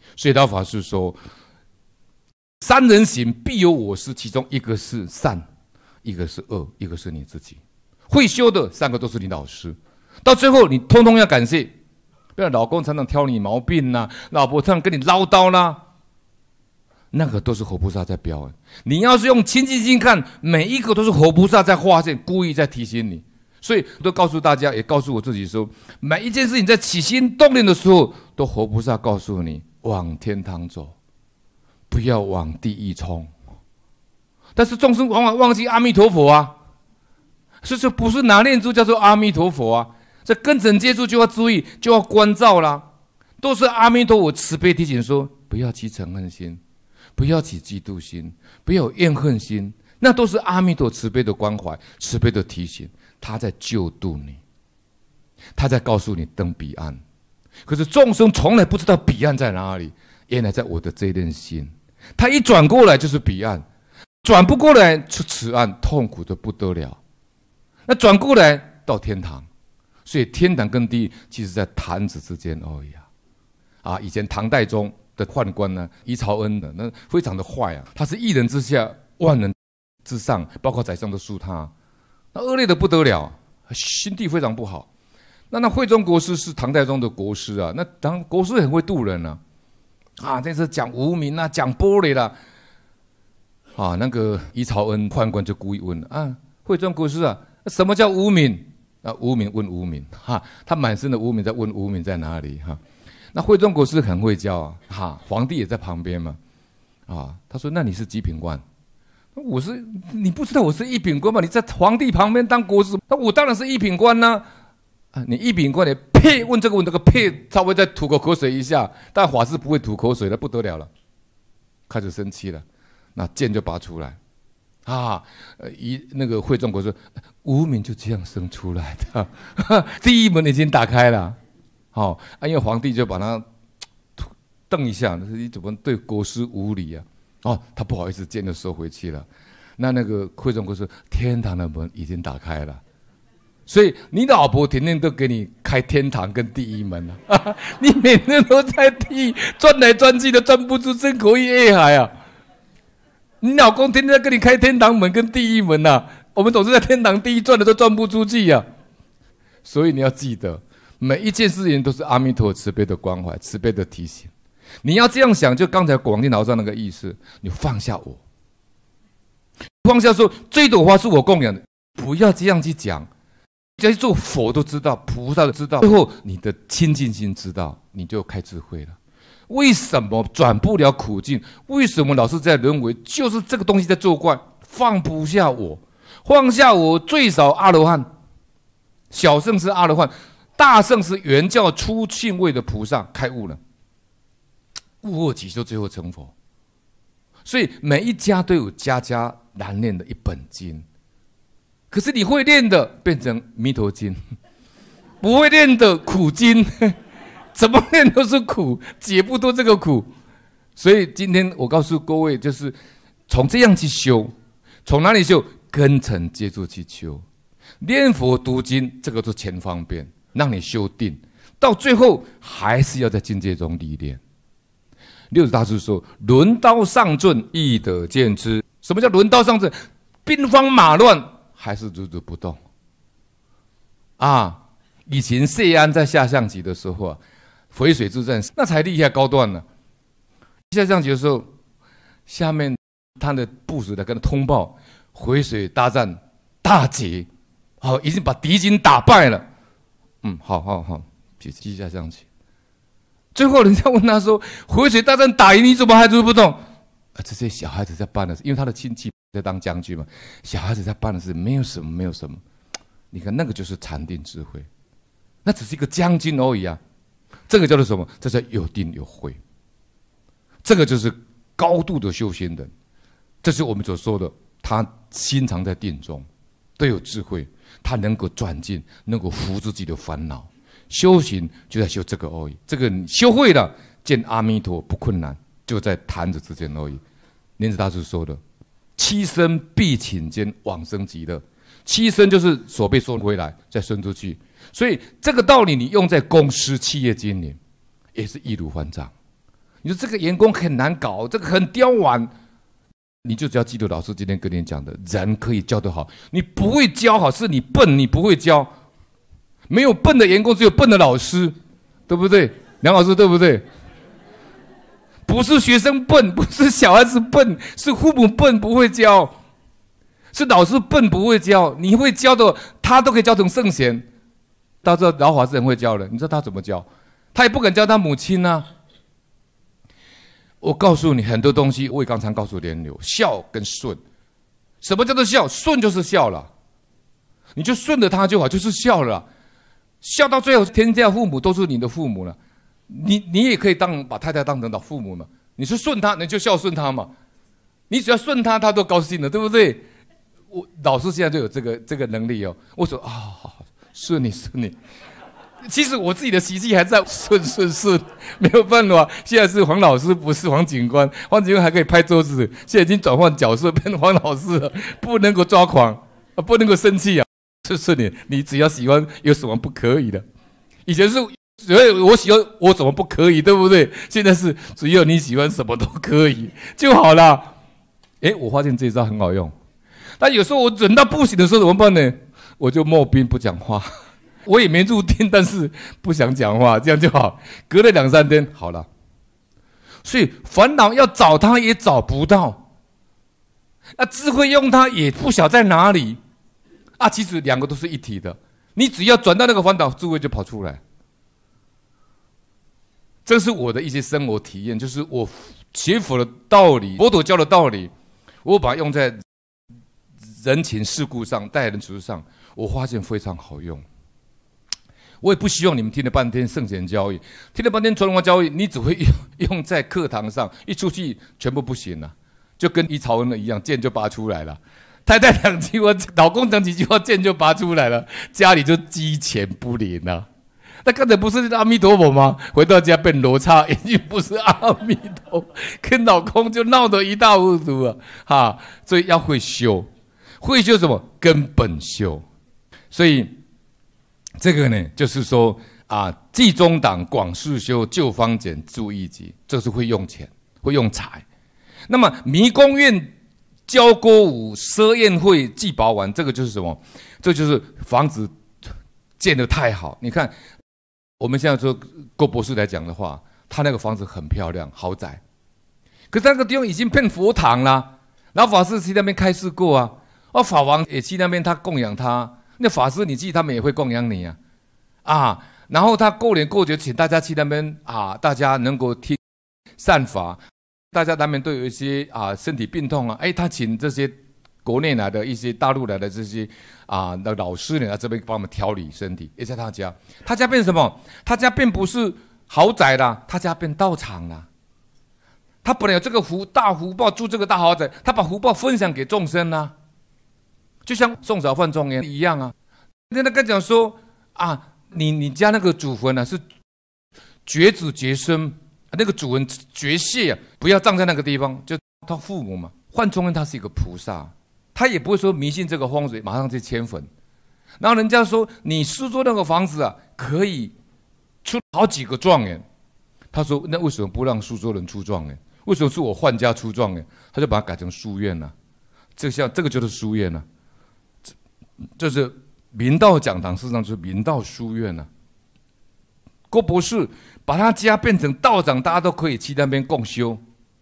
所以道法师说，三人行必有我师，其中一个是善，一个是恶，一个是你自己。会修的三个都是你老师，到最后你通通要感谢。不要老公常常挑你毛病啦，老婆常常跟你唠叨啦，那个都是活菩萨在表演。你要是用清净心看，每一个都是活菩萨在划线，故意在提醒你。所以都告诉大家，也告诉我自己说，每一件事情在起心动念的时候，都活菩萨告诉你往天堂走，不要往地狱冲。但是众生往往忘记阿弥陀佛啊，所以说不是拿念珠叫做阿弥陀佛啊，这跟尘接触就要注意，就要关照啦。都是阿弥陀佛慈悲提醒说，不要起嗔恨心，不要起嫉妒心，不要有怨恨心，那都是阿弥陀慈悲的关怀，慈悲的提醒。他在救度你，他在告诉你登彼岸。可是众生从来不知道彼岸在哪里，原来在我的这一念心。他一转过来就是彼岸，转不过来出此岸，痛苦的不得了。那转过来到天堂，所以天堂跟地狱其实在弹指之间而已啊！以前唐代宗的宦官呢，伊曹恩的那非常的坏啊，他是一人之下，万人之上，包括宰相都输他。那恶劣的不得了，心地非常不好。那惠宗国师是唐代宗的国师啊，那当国师很会渡人啊，这是讲无名啊，讲玻璃啦，啊，那个伊曹恩宦官就故意问啊，惠宗国师啊，什么叫无名？啊，无名问无名，哈，他满身的无名在问无名在哪里哈？那惠宗国师很会教啊，哈，皇帝也在旁边嘛，啊，他说那你是几品官？我是，你不知道我是一品官吗？你在皇帝旁边当国师，那我当然是一品官啦。啊，你一品官，你呸问这个问那个呸，稍微再吐口水一下，但法师不会吐口水了，不得了了，开始生气了，那剑就拔出来，啊，那个惠宗国说，无名就这样生出来的，第一门已经打开了，好，因为皇帝就把他瞪一下，你怎么对国师无礼啊？哦，他不好意思，剑就收回去了。那个惠宗国说，天堂的门已经打开了，所以你老婆天天都给你开天堂跟地狱门了，你每天都在地狱转来转去的，转不出真口意爱海啊！你老公天天在跟你开天堂门跟地狱门啊，我们总是在天堂地狱转的都转不出去呀。所以你要记得，每一件事情都是阿弥陀慈悲的关怀，慈悲的提醒。你要这样想，就刚才广定老上那个意思，你放下我，放下说这朵花是我供养的，不要这样去讲。在做佛都知道，菩萨都知道，最后你的清净心知道，你就开智慧了。为什么转不了苦境？为什么老是在轮回？就是这个东西在作怪，放不下我，放下我最少阿罗汉，小圣是阿罗汉，大圣是原教初信位的菩萨开悟了。悟后即就最后成佛，所以每一家都有家家难念的一本经。可是你会念的变成弥陀经，不会念的苦经，怎么念都是苦，解不脱这个苦。所以今天我告诉各位，就是从这样去修，从哪里修？根尘接触去修，念佛读经，这个是前方便，让你修定，到最后还是要在境界中历练。六祖大师说：“轮刀上阵，亦得见之。”什么叫轮刀上阵？兵荒马乱，还是如如不动。啊，以前谢安在下象棋的时候啊，淝水之战那才厉害高段呢。下象棋的时候，下面他的部属来跟他通报，淝水大战大捷，好，已经把敌军打败了。好，继续下象棋。最后人家问他说：“淝水大战打赢，你怎么还如不动？”这些小孩子在办的事，因为他的亲戚在当将军嘛，小孩子在办的事没有什么。你看那个就是禅定智慧，那只是一个将军而已啊。这个叫做什么？这叫有定有慧。这个就是高度的修行人，这是我们所说的，他心常在定中，都有智慧，他能够转进，能够服自己的烦恼。修行就在修这个而已，这个你修会了，见阿弥陀不困难，就在弹指之间而已。莲池大师说的：“七生必请间，往生极乐。”七生就是手被送回来，再伸出去。所以这个道理你用在公司、企业经营，也是易如反掌。 你说这个员工很难搞，这个很刁蛮，你就只要记得老师今天跟你讲的，人可以教得好，你不会教好，是你笨，你不会教。没有笨的员工，只有笨的老师，对不对？梁老师对不对？不是学生笨，不是小孩子笨，是父母笨不会教，是老师笨不会教。你会教的，他都可以教成圣贤。到这老法师很会教了，你知道他怎么教？他也不敢教他母亲啊。我告诉你很多东西，我也刚才告诉莲流，孝跟顺。什么叫做孝？顺就是孝了，你就顺着他就好，就是孝了。孝到最后，天下父母都是你的父母了。你也可以把太太当成老父母嘛。你是顺他，你就孝顺他嘛。你只要顺他，他都高兴了，对不对？我老师现在就有这个能力哦。我说啊，好，顺你。其实我自己的习气还在顺，没有办法。现在是黄老师，不是黄警官。黄警官还可以拍桌子，现在已经转换角色变黄老师了，不能够抓狂，不能够生气啊。是你只要喜欢，有什么不可以的？以前是只要我喜欢，我怎么不可以，对不对？现在是只要你喜欢，什么都可以就好了。我发现这一招很好用。但有时候我忍到不行的时候怎么办呢？我就默兵不讲话，我也没入定，但是不想讲话，这样就好。隔了2-3天好了。所以烦恼要找他也找不到，智慧用它也不晓在哪里。其实两个都是一体的，你只要转到那个烦恼，智慧就跑出来。这是我的一些生活体验，就是我学佛的道理，佛陀教的道理，我把它用在人情世故上、待人处事上，我发现非常好用。我也不希望你们听了半天圣贤教育，听了半天传统教育，你只会用在课堂上，一出去全部不行了，就跟一朝恩一样，剑就拔出来了。太太讲几句话，老公讲几句话，剑就拔出来了，家里就鸡犬不宁了。那刚才不是阿弥陀佛吗？回到家变罗刹，已经不是阿弥陀，跟老公就闹得一塌糊涂了所以要会修，会修什么？根本修。所以这个呢，就是说济中党、广世修、救方简、助益己，这是会用钱，会用财。那么迷宫院、教歌舞、奢宴会、祭宝丸，这个就是什么？这就是房子建得太好。你看，我们现在说郭博士来讲的话，他那个房子很漂亮，豪宅。可是那个地方已经变佛堂了，然后法师去那边开示过法王也去那边，他供养他。那法师你去，他们也会供养你然后他过年过节请大家去那边大家能够听善法。大家难免都有一些身体病痛他请这些国内来的一些大陆来的这些的老师呢，来这边帮我们调理身体。也在他家变什么？他家变不是豪宅啦，他家变道场啦。他本来有这个大福报，住这个大豪宅，他把福报分享给众生啦，就像宋少范庄严一样那跟讲说你家那个祖坟是绝子绝孙。那个主人绝谢不要葬在那个地方，就他父母嘛。范仲淹他是一个菩萨，他也不会说迷信这个风水，马上去迁坟。然后人家说你苏州那个房子可以出好几个状元，他说那为什么不让苏州人出状元？为什么是我范家出状元？他就把它改成书院了。这个就是书院了，就是明道讲堂，事实上就是明道书院了。郭博士把他家变成道长，大家都可以去那边共修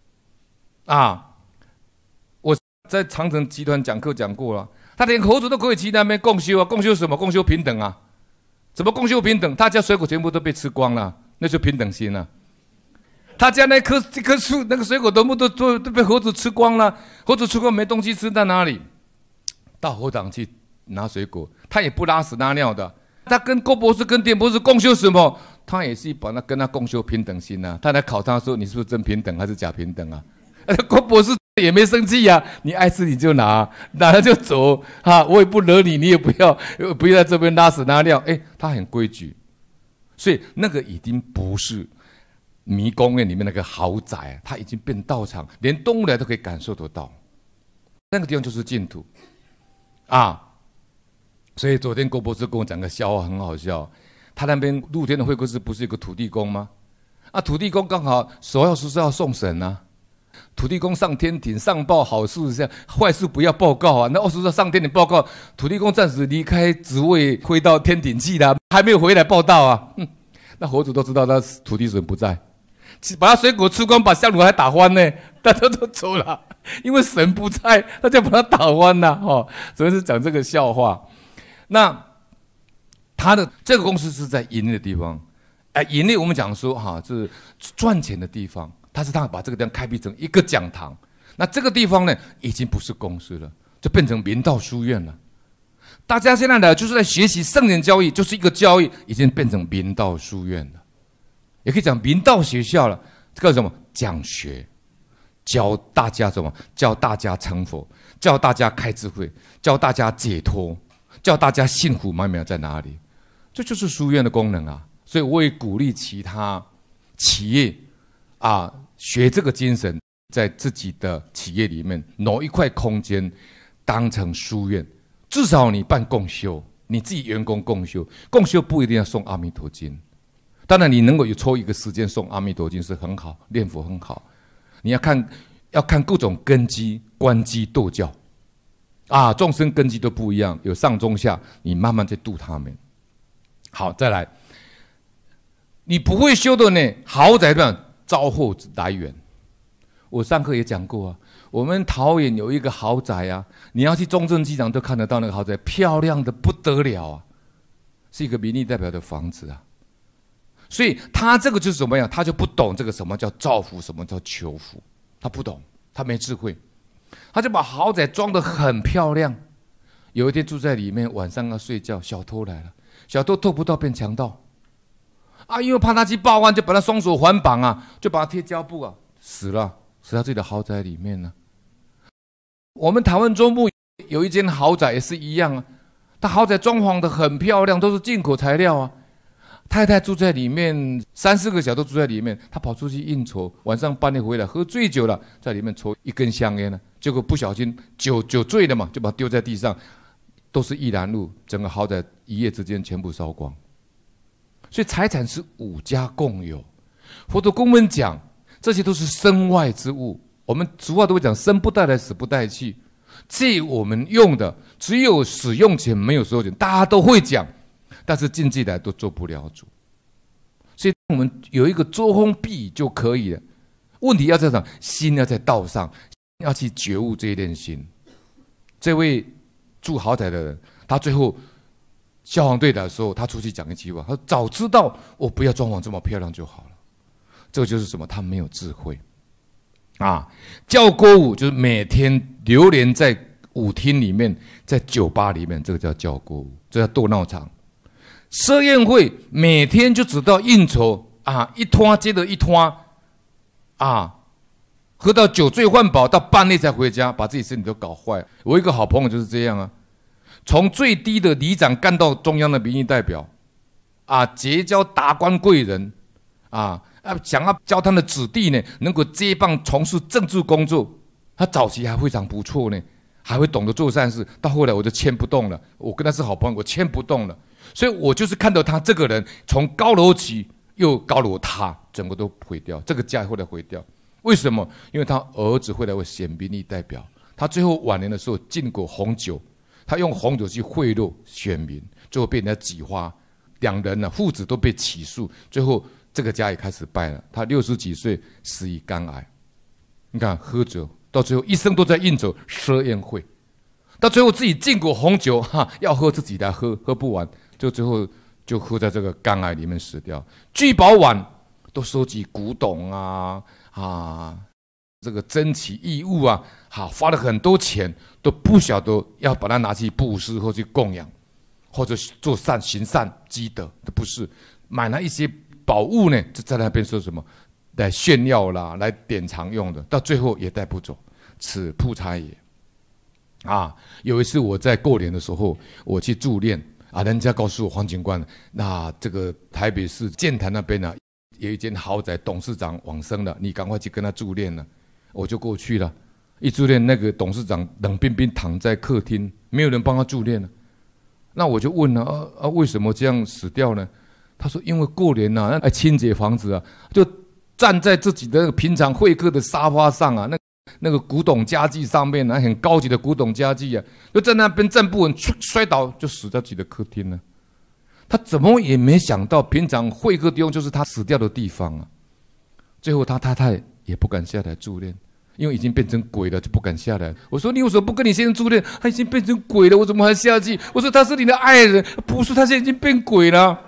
我在长城集团讲课讲过了，他连猴子都可以去那边共修共修什么？共修平等怎么共修平等？他家水果全部都被吃光了，那就平等心了。他家这棵树那个水果全部都被猴子吃光了，猴子吃光没东西吃，在哪里？到猴场去拿水果，他也不拉屎拉尿的。他跟郭博士、跟田博士共修什么？他也是把跟他共修平等心他来考他说你是不是真平等还是假平等郭博士也没生气你爱吃你就拿了就走我也不惹你，你也不要在这边拉屎拉尿。他很规矩，所以那个已经不是迷宫院里面那个豪宅，他已经变道场，连动物来都可以感受得到。那个地方就是净土所以昨天郭博士跟我讲个笑话，很好笑。他那边露天的会客室不是有个土地公吗？ 啊，土地公刚好首要是要送神啊。土地公上天庭上报好事，这样坏事不要报告啊。那是说上天庭报告，土地公暂时离开职位，回到天庭去了，还没有回来报道啊。那佛祖都知道他土地神不在，把他水果吃光，把香炉还打翻呢，大家都走了，因为神不在，他就把他打翻了。哦，主要是讲这个笑话。那他的这个公司是在盈利的地方，盈利我们讲说哈，是赚钱的地方。他把这个地方开辟成一个讲堂，那这个地方呢，已经不是公司了，就变成明道书院了。大家现在呢，就是在学习圣人教义，就是一个教义，已经变成明道书院了，也可以讲明道学校了。这个什么讲学，教大家什么？教大家成佛，教大家开智慧，教大家解脱，教大家幸福美妙在哪里？这就是书院的功能啊！所以我也鼓励其他企业啊。学这个精神，在自己的企业里面挪一块空间，当成书院。至少你办共修，你自己员工共修，共修不一定要诵阿弥陀经。当然，你能够有抽一个时间诵阿弥陀经是很好，念佛很好。你要看各种根基、观基、斗教，啊，众生根基都不一样，有上中下，你慢慢在度他们。好，再来，你不会修的呢，豪宅的。招祸来源，我上课也讲过啊。我们桃园有一个豪宅啊，你要去中正机场都看得到那个豪宅，漂亮的不得了啊，是一个民意代表的房子啊。所以他这个就是怎么样，他就不懂这个什么叫造福，什么叫求福，他不懂，他没智慧，他就把豪宅装得很漂亮。有一天住在里面，晚上要睡觉，小偷来了，小偷偷不到变强盗。啊，因为怕他去报案，就把他双手环绑啊，就把他贴胶布啊，死在自己的豪宅里面呢。我们台湾中部有一间豪宅也是一样啊，他豪宅装潢的很漂亮，都是进口材料啊。太太住在里面，3、4个小都住在里面，他跑出去应酬，晚上半夜回来喝醉酒了，在里面抽一根香烟呢，结果不小心酒醉了嘛，就把它丢在地上，都是易燃物，整个豪宅一夜之间全部烧光。所以财产是5家共有。佛陀跟我们讲，这些都是身外之物。我们俗话都会讲，生不带来，死不带去。借我们用的，只有使用权，没有所有权。大家都会讲，但是经济来都做不了主。所以我们有一个周风避就可以了。问题要在哪？心要在道上，要去觉悟这一念心。这位住豪宅的人，他最后消防队的时候，他出去讲一句话，他说：“早知道我不要装潢这么漂亮就好了。”这个就是什么？他没有智慧啊！教歌舞就是每天流连在舞厅里面，在酒吧里面，这个叫教歌舞，这叫斗闹场。设宴会每天就知道应酬啊，一摊接着一摊啊，喝到酒醉饭饱，到半夜才回家，把自己身体都搞坏。我一个好朋友就是这样啊。从最低的里长干到中央的民意代表，啊，结交达官贵人，想要教他的子弟呢，能够接棒从事政治工作。他早期还非常不错呢，还会懂得做善事。到后来我就牵不动了，我跟他是好朋友，我牵不动了。所以我就是看到他这个人从高楼起又高楼塌，整个都毁掉，这个家后来毁掉。为什么？因为他儿子后来会选民意代表，他最后晚年的时候禁过红酒。他用红酒去贿赂选民，最后被人家挤花，两人呢父子都被起诉，最后这个家也开始败了。他60几岁死于肝癌。你看喝酒到最后一生都在应酬设宴会，到最后自己禁过红酒，要喝自己来喝，喝不完，就最后就喝在这个肝癌里面死掉。聚宝碗都收集古董这个珍奇异物啊，花了很多钱，都不晓得要把它拿去布施或去供养，或者做善行善积德，都不是买了一些宝物呢，就在那边说什么来炫耀啦，来典藏用的，到最后也带不走，此铺差也。有一次我在过年的时候，我去助念人家告诉我黄警官，那这个台北市剑潭那边有一间豪宅，董事长往生了，你赶快去跟他助念了。我就过去了，一助念，那个董事长冷冰冰躺在客厅，没有人帮他助念了。那我就问了，为什么这样死掉呢？ 他说因为过年啊，那清洁房子啊，就站在自己的那个平常会客的沙发上啊，那个古董家具上面啊，很高级的古董家具啊，就在那边站不稳，摔倒就死在自己的客厅了。他怎么也没想到，平常会客地方就是他死掉的地方啊。最后他太太也不敢下来助念，因为已经变成鬼了，就不敢下来。我说你为什么不跟你先生助念？他已经变成鬼了，我怎么还下去？我说他是你的爱人，不是，他现在已经变鬼了。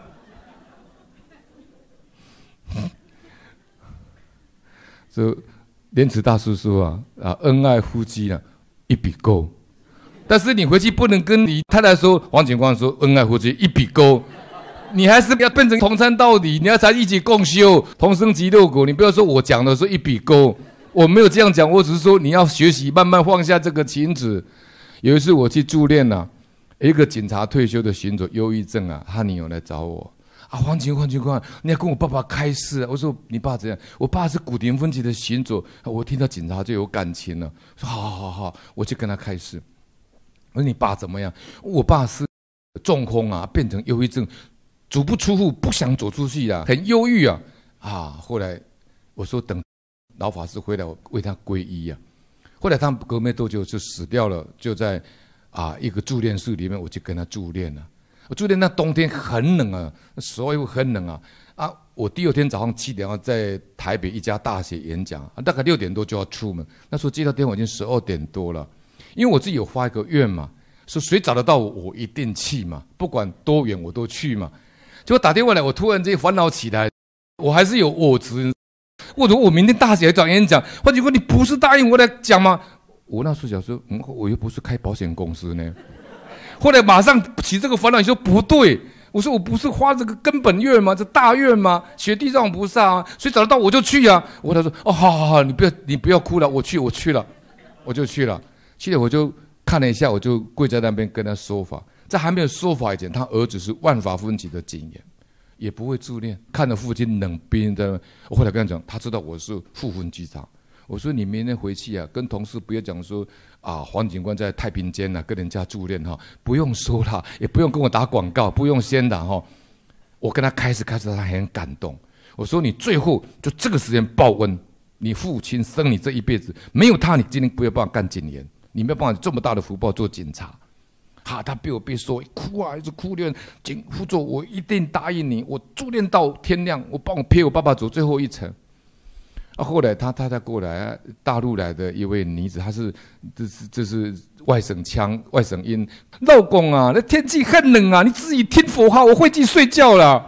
这莲池大师说恩爱夫妻啊，一笔勾。但是你回去不能跟你太太说，黄景光说恩爱夫妻一笔勾，你还是要变成同参道理，你要才一起共修，同生极乐国。你不要说我讲的说一笔勾，我没有这样讲，我只是说你要学习慢慢放下这个情子。有一次我去助念一个警察退休的行者，忧郁症他女友来找我。黄警官，你要跟我爸爸开示。我说你爸怎样？我爸是古亭分局的行者，我听到警察就有感情了。说好，我去跟他开示。我说你爸怎么样？我爸是中风变成忧郁症，足不出户，不想走出去很忧郁后来我说等老法师回来，我为他皈依后来他隔没多久就死掉了，就在一个助念室里面，我就跟他助念了。我助念那冬天很冷所以很冷我第二天早上7点要在台北一家大学演讲大概6点多就要出门。那时候接到电话已经12点多了，因为我自己有发一个愿嘛，说谁找得到我一定去嘛，不管多远我都去嘛。结果打电话来，我突然间烦恼起来，我还是有我执。我说我明天大学找演讲，黄警官你不是答应我来讲吗？我那时候想说，我又不是开保险公司呢。后来马上起这个烦恼，你说不对，我说我不是花这个根本愿吗？这大愿吗？雪地藏菩萨谁找得到我就去我他说好，你不要哭了，我去了，我就去了。去了我就看了一下，我就跪在那边跟他说法。在还没有说法以前，他儿子是万法分级的警员，也不会助念，看着父亲冷冰的。我后来跟他讲，他知道我是副分局长。我说你明天回去跟同事不要讲说黄警官在太平间跟人家助念不用说了，也不用跟我打广告，不用先的我跟他开始，他很感动。我说你最后就这个时间报恩，你父亲生你这一辈子，没有他你今天不要办法干警员，你没有办法这么大的福报做警察。他被我被说哭一直哭念，副座我一定答应你，我助念到天亮，我帮我陪我爸爸走最后一程。后来他太太过来，大陆来的一位女子，这是外省腔外省音。老公那天气很冷你自己听佛号，我回去睡觉了。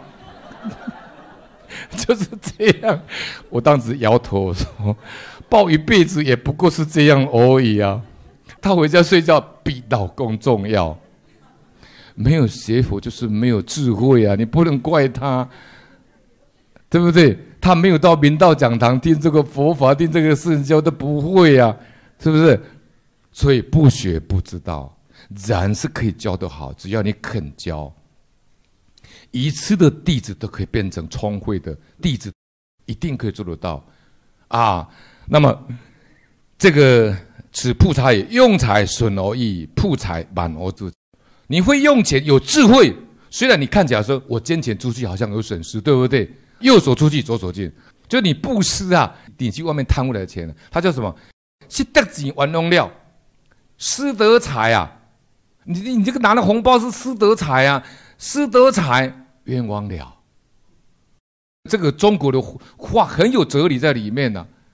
就是这样。我当时摇头说，抱一辈子也不过是这样而已他回家睡觉比老公重要。没有学佛就是没有智慧你不能怪他，对不对？他没有到明道讲堂听这个佛法，听这个圣教都不会是不是？所以不学不知道，人是可以教得好，只要你肯教。愚痴的弟子都可以变成聪慧的弟子，一定可以做得到那么这个此铺财也，用财损而益，铺财满而自。你会用钱有智慧，虽然你看起来说我捐钱出去好像有损失，对不对？右手出去左手进，就你布施你去外面贪污来的钱它叫什么？是得钱冤枉了，私得财你这个拿的红包是私得财私得财冤枉了。这个中国的话很有哲理在里面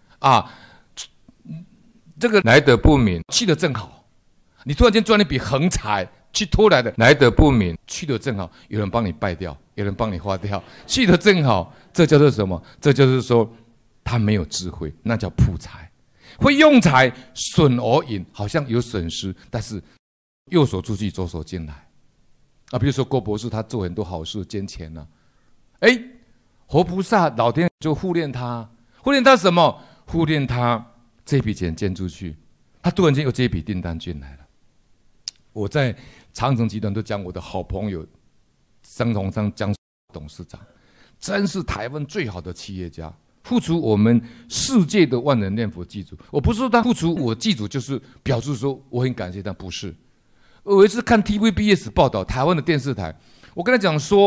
这个来得不明，去得正好。你突然间赚了一笔横财，去偷来的，来得不明，去得正好，有人帮你败掉，有人帮你花掉，去得正好，这叫做什么？这就是说他没有智慧，那叫铺财。会用财损而盈，好像有损失，但是右手出去左手进来比如说郭博士他做很多好事捐钱活菩萨老天就护念他什么？护念他这笔钱捐出去，他突然间有这笔订单进来了。我在长城集团都讲我的好朋友张崇章江董事长，真是台湾最好的企业家，付出我们世界的万人念佛祭祖。我不是说他付出我祭祖就是表示说我很感谢他，不是。我有一次看 TVBS 报道，台湾的电视台，我跟他讲说，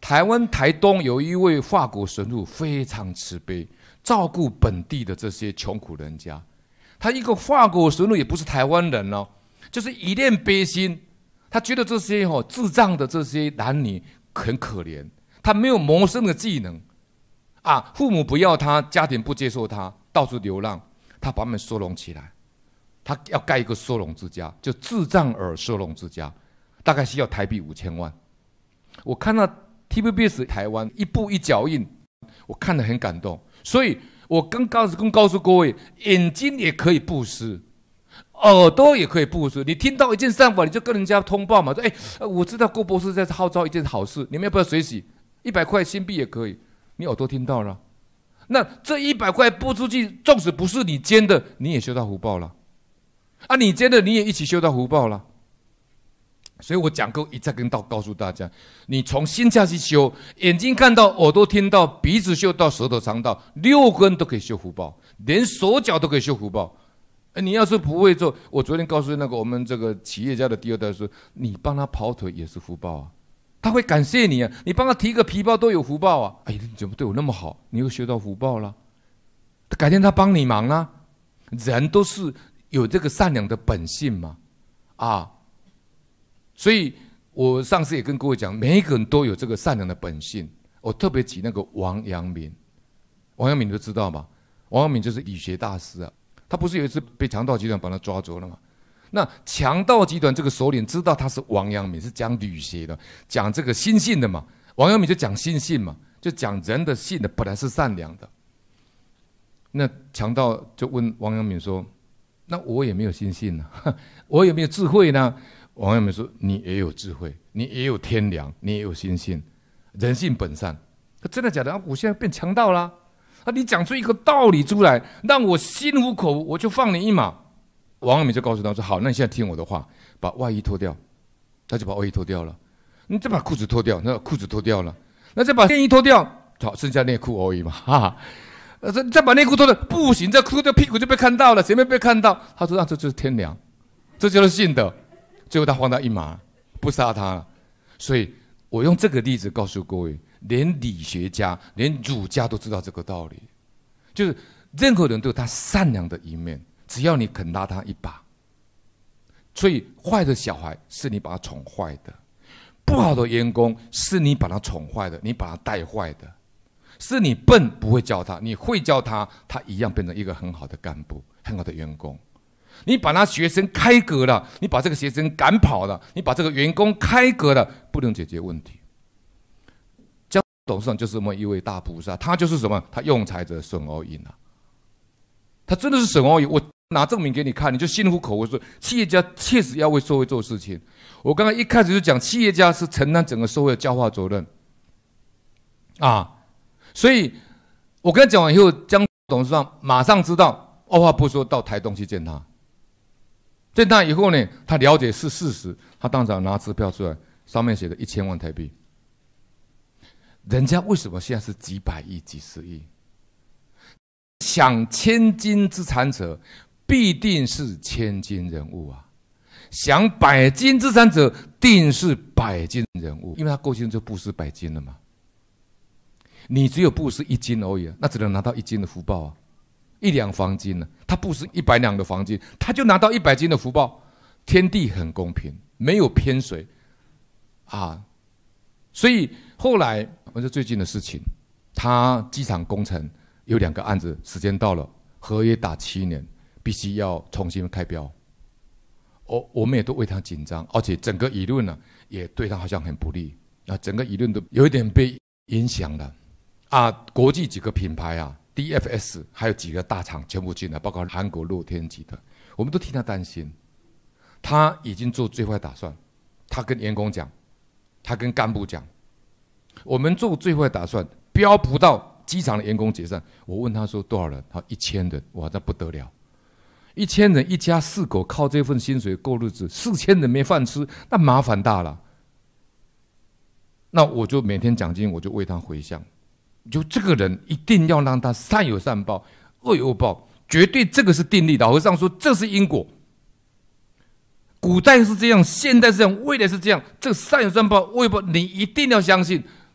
台湾台东有一位法国神父非常慈悲，照顾本地的这些穷苦人家。他一个法国神父也不是台湾人哦，就是以恋悲心，他觉得这些智障的这些男女很可怜，他没有谋生的技能啊，父母不要他，家庭不接受他，到处流浪，他把他们收容起来，他要盖一个收容之家，就智障儿收容之家，大概需要台币5000万。我看到 TVBS 台湾一步一脚印，我看得很感动，所以我告诉各位，眼睛也可以布施，耳朵也可以布施。你听到一件善法，你就跟人家通报嘛，说我知道郭博士在号召一件好事，你们要不要随喜？100块新币也可以，你耳朵听到了，那这100块拨出去，纵使不是你捐的，你也修到福报了，啊，你捐的你也一起修到福报了。所以我讲过一再告诉大家，你从心下去修，眼睛看到，耳朵听到，鼻子嗅到，舌头尝到，6根都可以修福报，连手脚都可以修福报。你要是不会做，我昨天告诉那个我们这个企业家的第2代说，你帮他跑腿也是福报啊，他会感谢你啊，你帮他提个皮包都有福报啊。你怎么对我那么好？你又修到福报了，改天他帮你忙啊。人都是有这个善良的本性嘛，啊。所以我上次也跟各位讲，每一个人都有这个善良的本性。我特别举那个王阳明，王阳明你都知道吧？王阳明就是理学大师啊，他不是有一次被强盗集团把他抓走了吗？那强盗集团这个首领知道他是王阳明，是讲理学的，讲这个心性的嘛。王阳明就讲心性嘛，就讲人的性的本来是善良的。那强盗就问王阳明说：“那我也没有心性呢，我也没有智慧呢？”王阳明说：“你也有智慧，你也有天良，你也有心性，人性本善。”真的假的？我现在变强盗啦！你讲出一个道理出来，让我心服口服，我就放你一马。王阳明就告诉他说：“好，那你现在听我的话，把外衣脱掉。”他就把外衣脱掉了。你再把裤子脱掉，那裤子脱掉了，那再把内衣脱掉，好，剩下内裤而已嘛，哈哈。再把内裤脱掉，不行，这脱掉屁股就被看到了，谁没被看到？他说：“这就是天良，这就是信德。”最后他放他一马，不杀他了。所以我用这个例子告诉各位，连理学家、连儒家都知道这个道理，就是任何人都有他善良的一面，只要你肯拉他一把。所以坏的小孩是你把他宠坏的，不好的员工是你把他宠坏的，你把他带坏的。是你笨不会教他，你会教他，他一样变成一个很好的干部、很好的员工。你把他学生开革了，你把这个学生赶跑了，你把这个员工开革了，不能解决问题。江董事长就是这么一位大菩萨，他就是什么？他用财者损而盈啊！他真的是损而盈。我拿证明给你看，你就心服口服说，企业家确实要为社会做事情。我刚刚一开始就讲，企业家是承担整个社会的教化责任啊。所以我跟他讲完以后，江董事长马上知道，二话不说到台东去见他。见他以后呢，他了解是事实，他当场拿支票出来，上面写的1000万台币。人家为什么现在是几百亿、几十亿？想千金之产者，必定是千金人物啊！想百金之产者，定是百金人物，因为他过去就布施100金了嘛。你只有布施1斤而已，那只能拿到1斤的福报啊。1两黄金呢，他布施100两的黄金，他就拿到100斤的福报。天地很公平，没有偏谁啊。所以后来我说最近的事情，他机场工程有2个案子，时间到了，合约打7年，必须要重新开标。我们也都为他紧张，而且整个舆论呢也对他好像很不利啊，整个舆论都有一点被影响了啊。国际几个品牌啊。DFS 还有几个大厂全部进来，包括韩国乐天集团，我们都替他担心。他已经做最坏打算，他跟员工讲，他跟干部讲，我们做最坏打算，标不到机场的员工解散。我问他说多少人？他1000人，哇，这不得了！1000人一家4口靠这份薪水过日子，4000人没饭吃，那麻烦大了。那我就每天奖金，我就为他回向。就这个人一定要让他善有善报，恶有恶报，绝对这个是定律。老和尚说这是因果，古代是这样，现代是这样，未来是这样。这个善有善报，恶有报，你一定要相信。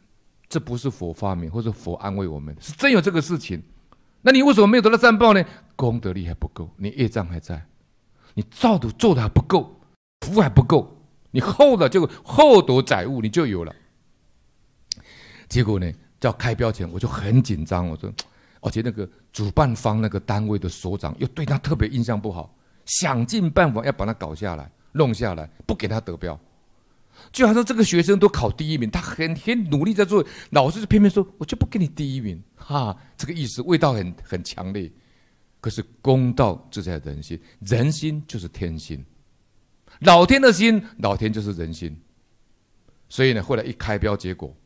这不是佛发明，或者佛安慰我们，是真有这个事情。那你为什么没有得到善报呢？功德力还不够，你业障还在，你造的做的还不够，福还不够，你厚的就厚德载物，你就有了。结果呢，叫开标前我就很紧张，我说，而且那个主办方那个单位的所长又对他特别印象不好，想尽办法要把他搞下来、弄下来，不给他得标。就好像这个学生都考第一名，他很努力在做，老师就偏偏说我就不给你第一名，这个意思味道很强烈。可是公道自在人心，人心就是天心，老天的心，老天就是人心。所以呢，后来一开标，结果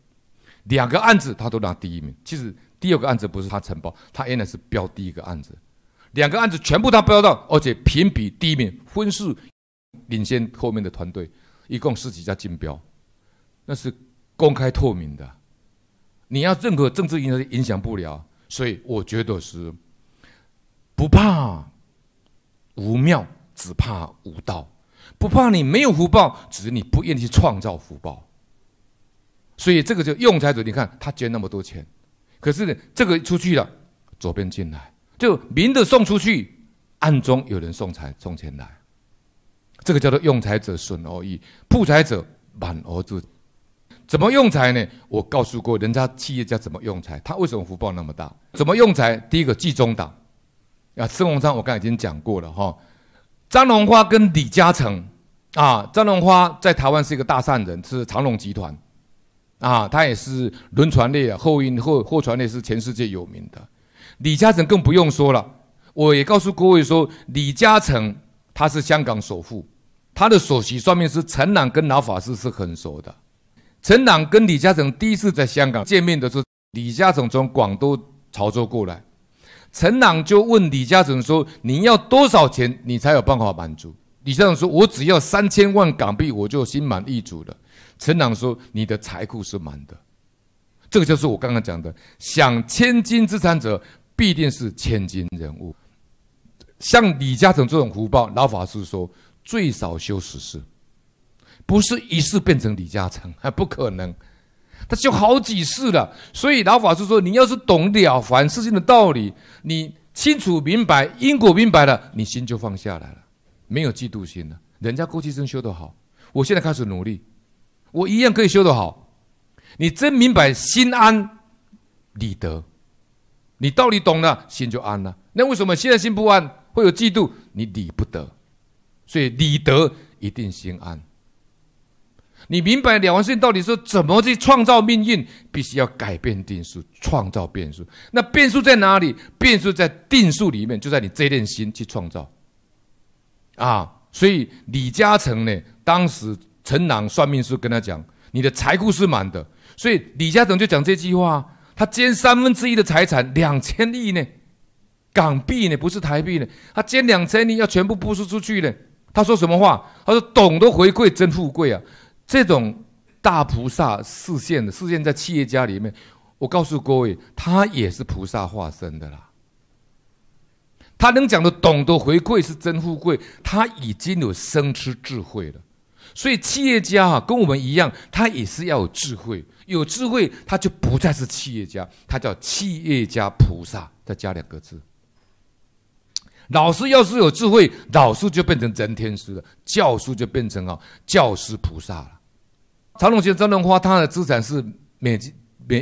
2个案子他都拿第一名。其实第2个案子不是他承包，他原来是标第1个案子，2个案子全部他标到，而且评比第一名，分数领先后面的团队。一共10几家竞标，那是公开透明的，你要任何政治影响不了。所以我觉得是不怕无妙，只怕无道；不怕你没有福报，只是你不愿意去创造福报。所以这个就用财者，你看他捐那么多钱，可是呢，这个出去了，左边进来，就明的送出去，暗中有人送钱来。这个叫做用财者损而益，布财者满而自。怎么用财呢？我告诉过人家企业家怎么用财，他为什么福报那么大？怎么用财？第一个济中党孙洪章我刚才已经讲过了哈。张荣发跟李嘉诚张荣发在台湾是一个大善人，是长荣集团他也是轮船类货船类是全世界有名的。李嘉诚更不用说了，我也告诉各位说，李嘉诚他是香港首富，他的首席算命师陈朗跟老法师是很熟的。陈朗跟李嘉诚第一次在香港见面的时候，李嘉诚从广东潮州过来，陈朗就问李嘉诚说：“你要多少钱你才有办法满足？”李嘉诚说：“我只要3000万港币，我就心满意足了。”陈朗说：“你的财库是满的。”这个就是我刚刚讲的，享千金资产者必定是千金人物。像李嘉诚这种福报，老法师说最少修10世，不是一世变成李嘉诚，不可能，他修好几世了。所以老法师说，你要是懂了凡事情的道理，你清楚明白因果明白了，你心就放下来了，没有嫉妒心了。人家郭其生修得好，我现在开始努力，我一样可以修得好。你真明白心安理得，你道理懂了，心就安了。那为什么现在心不安？会有嫉妒，你理不得，所以理得一定心安。你明白了完事情到底说怎么去创造命运，必须要改变定数，创造变数。那变数在哪里？变数在定数里面，就在你这念心去创造。所以李嘉诚呢，当时陈朗算命师跟他讲，你的财库是满的。所以李嘉诚就讲这句话，他捐1/3的财产，2000亿呢。港币呢，不是台币呢，他捐2000亿要全部布施出去呢。他说什么话？他说懂得回馈真富贵啊！这种大菩萨示现在企业家里面，我告诉各位，他也是菩萨化身的啦。他能讲的懂得回馈是真富贵，他已经有生吃智慧了。所以企业家跟我们一样，他也是要有智慧，有智慧他就不再是企业家，他叫企业家菩萨，再加2个字。老师要是有智慧，老师就变成人天师了，教师就变成教师菩萨了。长荣集团张荣发他的资产是美金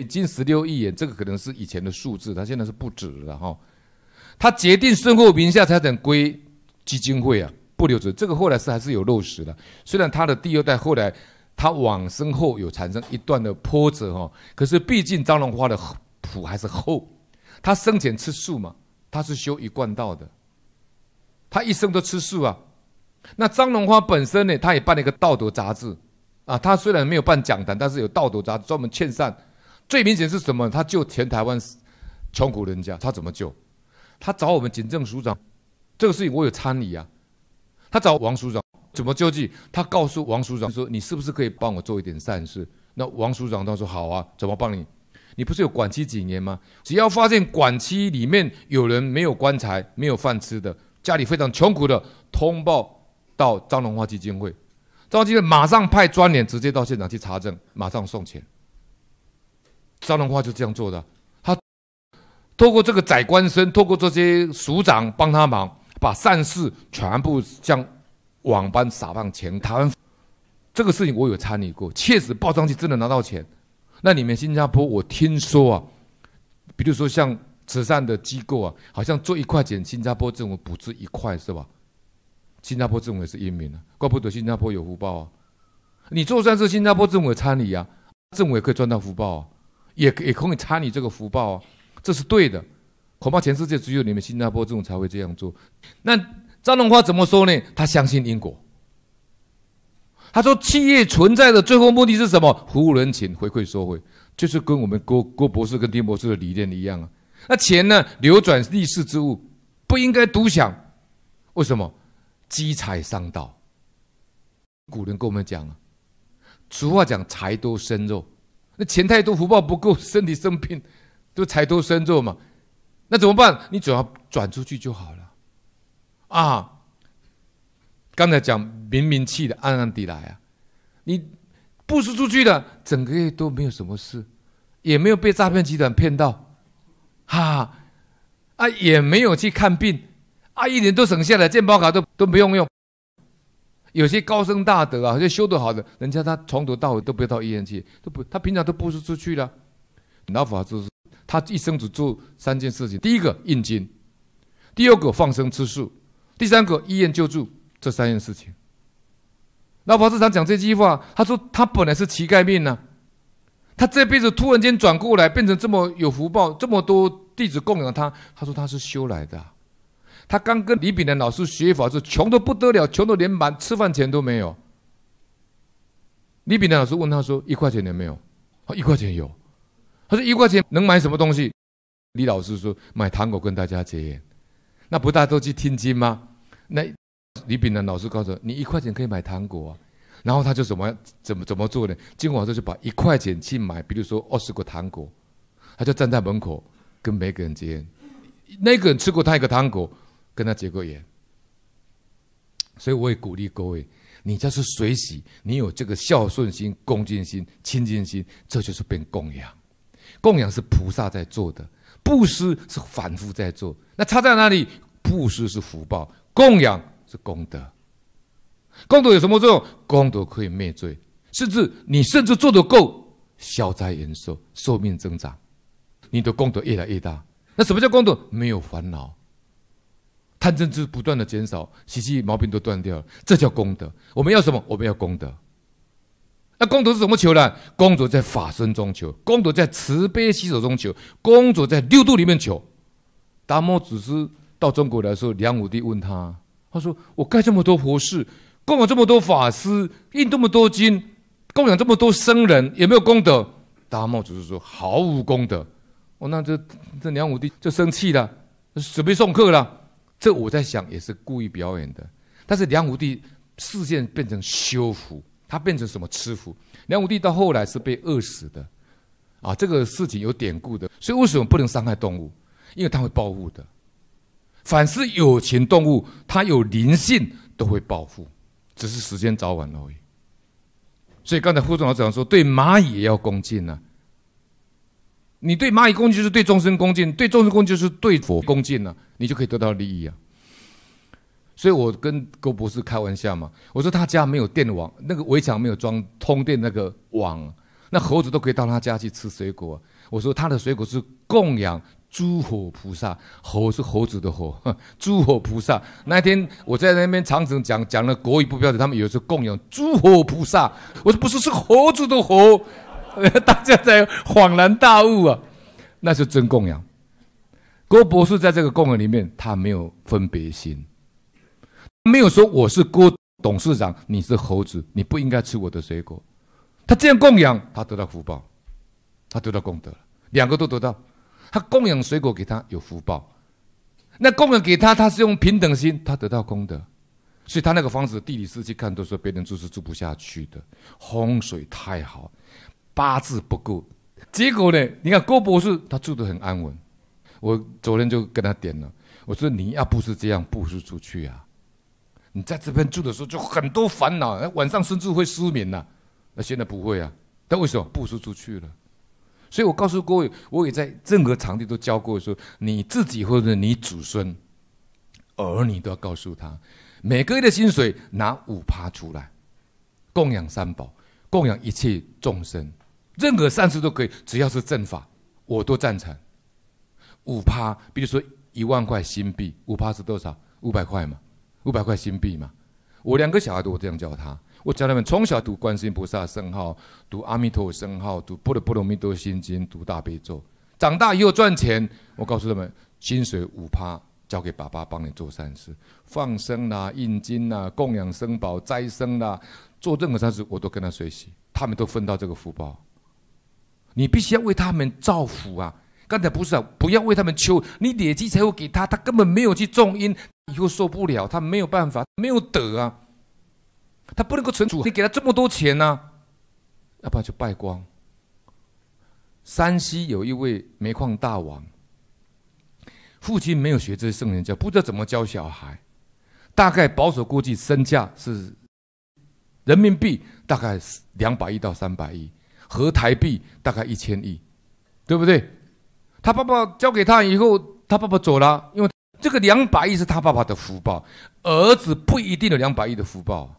16亿元，这个可能是以前的数字，他现在是不止了哈。他决定身后名下财产归基金会不留着，这个后来还是有落实的。虽然他的第2代后来他往生后有产生一段的波折可是毕竟张荣发的谱还是厚，他生前吃素嘛，他是修一贯道的。他一生都吃素那张荣发本身呢，他也办了一个道德杂志他虽然没有办讲坛，但是有道德杂志专门劝善。最明显是什么？他救全台湾穷苦人家，他怎么救？他找我们警政署长，这个事情我有参与他找王署长怎么救济？他告诉王署长说：“你是不是可以帮我做一点善事？”那王署长他说：“好啊，怎么帮你？你不是有管区几年吗？只要发现管区里面有人没有棺材、没有饭吃的，家里非常穷苦的，通报到张荣发基金会，张荣发基金会马上派专员直接到现场去查证，马上送钱。 张荣发就这样做的，他透过这个宰官生，透过这些署长帮他忙，把善事全部像网般撒放全台湾。这个事情我有参与过，确实报上去真的拿到钱。那你们新加坡，我听说啊，比如说像慈善的机构啊，好像做1块钱，新加坡政府补助1块，是吧？新加坡政府也是英明啊，怪不得新加坡有福报啊。你做善事，新加坡政府也参与啊，政府也可以赚到福报啊，也可以参与这个福报啊，这是对的。恐怕全世界只有你们新加坡政府才会这样做。那张荣发怎么说呢？他相信因果。他说，企业存在的最后目的是什么？服务人情，回馈社会，就是跟我们郭博士跟丁博士的理念一样啊。那钱呢，流转利世之物，不应该独享。为什么？积财伤道。古人跟我们讲啊，俗话讲财多生肉，那钱太多，福报不够，身体生病，都财多生肉嘛。那怎么办？你总要转出去就好了啊。刚才讲明明气的，暗暗地来啊，你布施出去了，整个月都没有什么事，也没有被诈骗集团骗到，也没有去看病，1年都省下来，健保卡都不用。有些高僧大德啊，有些修得好的，人家他从头到尾都不要到医院去，他平常都布施出去了。老法师他一生只做3件事情：第一个印经，第二个放生吃素，第三个医院救助。这3件事情，老法师常讲这句话。他说他本来是乞丐命呢，他这辈子突然间转过来，变成这么有福报，这么多弟子供养他。他说他是修来的。他刚跟李炳南老师学法是穷得不得了，穷得连吃饭钱都没有。李炳南老师问他说：“1块钱有没有？”1块钱有。他说：“1块钱能买什么东西？”李老师说：“买糖果跟大家结缘。”那不大家都去听经吗？那李炳南老师告诉我，你1块钱可以买糖果啊。然后他就怎么做呢？经过老师就把1块钱去买，比如说20个糖果，他就站在门口跟每个人结缘。那个人吃过他1个糖果，跟他结过缘。所以我也鼓励各位，你就是随喜，你有这个孝顺心、恭敬心、亲近心，这就是变供养。供养是菩萨在做的，布施是反复在做。那差在哪里？布施是福报，供养是功德。功德有什么作用？功德可以灭罪，甚至做得够，消灾延寿，寿命增长，你的功德越来越大。那什么叫功德？没有烦恼，贪嗔痴不断的减少，习气毛病都断掉了，这叫功德。我们要什么？我们要功德。那功德是怎么求呢？功德在法身中求，功德在慈悲喜舍中求，功德在六度里面求。达摩祖师到中国来说，梁武帝问他，他说：“我盖这么多佛寺，供养这么多法师，印这么多经，供养这么多僧人，有没有功德？”达摩祖师说：“毫无功德。”那这梁武帝就生气了，准备送客了。这我在想也是故意表演的。但是梁武帝视线变成修福，他变成什么吃福？梁武帝到后来是被饿死的，这个事情有典故的。所以为什么不能伤害动物？因为他会报复的。凡是有情动物，它有灵性都会报复，只是时间早晚而已。所以刚才副总老师讲说，对蚂蚁也要恭敬啊。你对蚂蚁恭敬，就是对众生恭敬；对众生恭敬，就是对佛恭敬啊，你就可以得到利益啊。所以我跟郭博士开玩笑嘛，我说他家没有电网，那个围墙没有装通电那个网，那猴子都可以到他家去吃水果。我说他的水果是供养诸佛菩萨，猴是猴子的猴，诸佛菩萨。那天我在那边长城讲了国语不标准，他们以为是供养诸佛菩萨，我说不是，是猴子的猴。大家才恍然大悟啊，那是真供养。郭博士在这个供养里面，他没有分别心，没有说我是郭董事长，你是猴子，你不应该吃我的水果。他这样供养，他得到福报，他得到功德，两个都得到。他供养水果给他有福报，那供养给他，他是用平等心，他得到功德。所以他那个房子地理师去看，都说别人住是住不下去的，风水太好。8字不够，结果呢？你看郭博士他住得很安稳。我昨天就跟他点了，我说你要不是这样布施出去啊，你在这边住的时候就很多烦恼，晚上甚至会失眠呐。那现在不会啊，但为什么布施出去了？ 所以我告诉各位，我也在任何场地都教过说，你自己或者你祖孙、儿女都要告诉他，每个月的薪水拿5%出来，供养三宝，供养一切众生，任何善事都可以，只要是正法，我都赞成。5%，比如说1万块新币，5%是多少？500块嘛，500块新币嘛。我2个小孩都我这样教他，我教他们从小读观世音菩萨圣号，读阿弥陀佛圣号，读般若波罗蜜多心经，读大悲咒。长大以后赚钱，我告诉他们，薪水5%交给爸爸帮你做善事，放生啦、印经啦、供养僧宝、斋生啦，做任何善事我都跟他学习，他们都分到这个福报。你必须要为他们造福啊！刚才不是啊，不要为他们求，你累积财富给他，他根本没有去种因，以后受不了，他没有办法，没有德啊，他不能够存储，你给他这么多钱啊，要不然就败光。山西有一位煤矿大王，父亲没有学这些圣人教，不知道怎么教小孩，大概保守估计身价是人民币大概200亿到300亿，合台币大概1000亿，对不对？他爸爸交给他以后，他爸爸走了，因为这个200亿是他爸爸的福报，儿子不一定有200亿的福报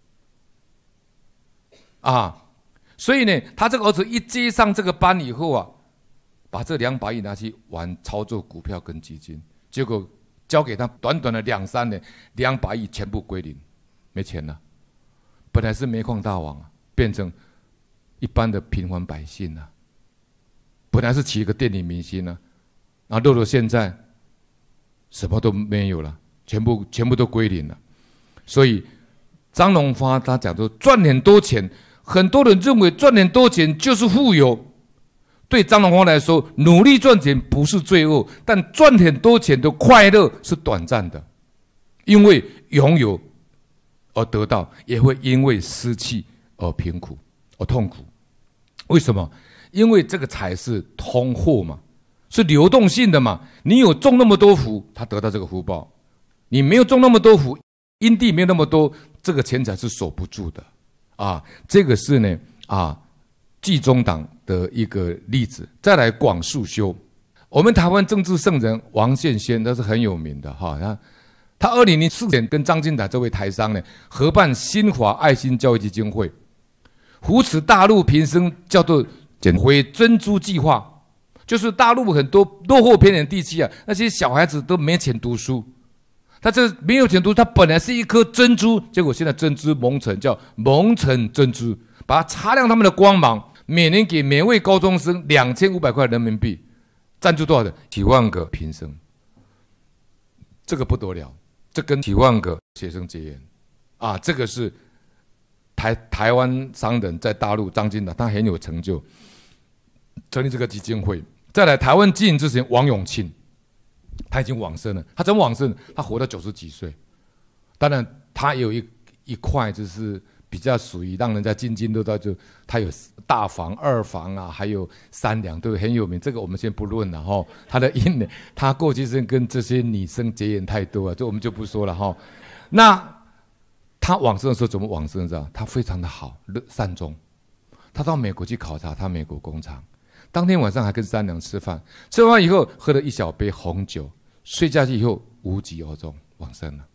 啊。所以呢，他这个儿子一接上这个班以后啊，把这200亿拿去玩操作股票跟基金，结果交给他短短的2、3年，200亿全部归零，没钱了。本来是煤矿大王啊，变成一般的平凡百姓啊。本来是起一个电影明星啊，然后到了现在什么都没有了，全部都归零了。所以张荣发他讲说，赚很多钱，很多人认为赚很多钱就是富有。对张荣发来说，努力赚钱不是罪恶，但赚很多钱的快乐是短暂的，因为拥有而得到，也会因为失去而贫苦而痛苦。为什么？因为这个财是通货嘛，是流动性的嘛。你有种那么多福，他得到这个福报；你没有种那么多福，因地没有那么多，这个钱财是守不住的啊。这个是呢济中党的一个例子。再来广树修，我们台湾政治圣人王献先，他是很有名的哈。他2004年跟张金达这位台商呢合办新华爱心教育基金会，扶持大陆贫生，叫做回珍珠计划，就是大陆很多落后偏远地区啊，那些小孩子都没钱读书，他这没有钱读，他本来是一颗珍珠，结果现在珍珠蒙尘，叫蒙尘珍珠，把它擦亮他们的光芒，每年给每位高中生2500块人民币，赞助多少的？1万个贫生，这个不得了，这跟1万个学生结缘啊，这个是台湾商人在大陆张金达，他很有成就，成立这个基金会。再来，台湾经营之前王永庆，他已经往生了。他怎么往生？他活到90几岁。当然，他有一块就是比较属于让人家津津乐道，就他有大房、2房啊，还有3两，都很有名。这个我们先不论了哈。他的因呢，他过去是跟这些女生结缘太多了，这我们就不说了哈。那他往生的时候怎么往生？知道？他非常的好，善终。他到美国去考察他美国工厂，当天晚上还跟3娘吃饭，吃完以后喝了1小杯红酒，睡下去以后无疾而终，往生了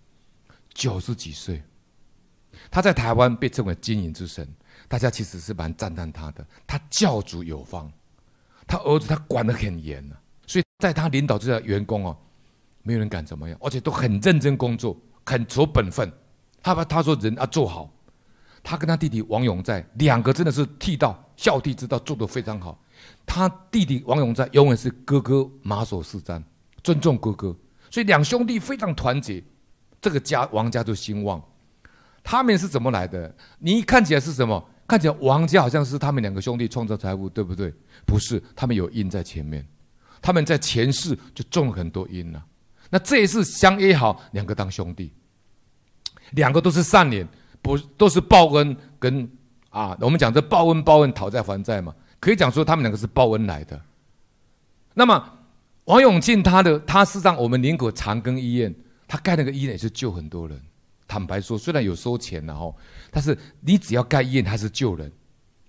，90几岁。他在台湾被称为经营之神，大家其实是蛮赞叹他的。他教主有方，他儿子他管得很严啊，所以在他领导之下，员工哦，没有人敢怎么样，而且都很认真工作，很守本分。他说人要做好，他跟他弟弟王永在2个真的是剃道孝悌之道做得非常好。他弟弟王永在永远是哥哥马首是瞻，尊重哥哥，所以2兄弟非常团结，这个家王家就兴旺。他们是怎么来的？你看起来是什么？看起来王家好像是他们2个兄弟创造财富，对不对？不是，他们有因在前面，他们在前世就种了很多因了。那这一次相约好，2个当兄弟。2个都是善念，不都是报恩跟我们讲这报恩讨债还债嘛，可以讲说他们2个是报恩来的。那么王永庆他事实上我们林口长庚医院，他盖那个医院也是救很多人。坦白说，虽然有收钱但是你只要盖医院，他是救人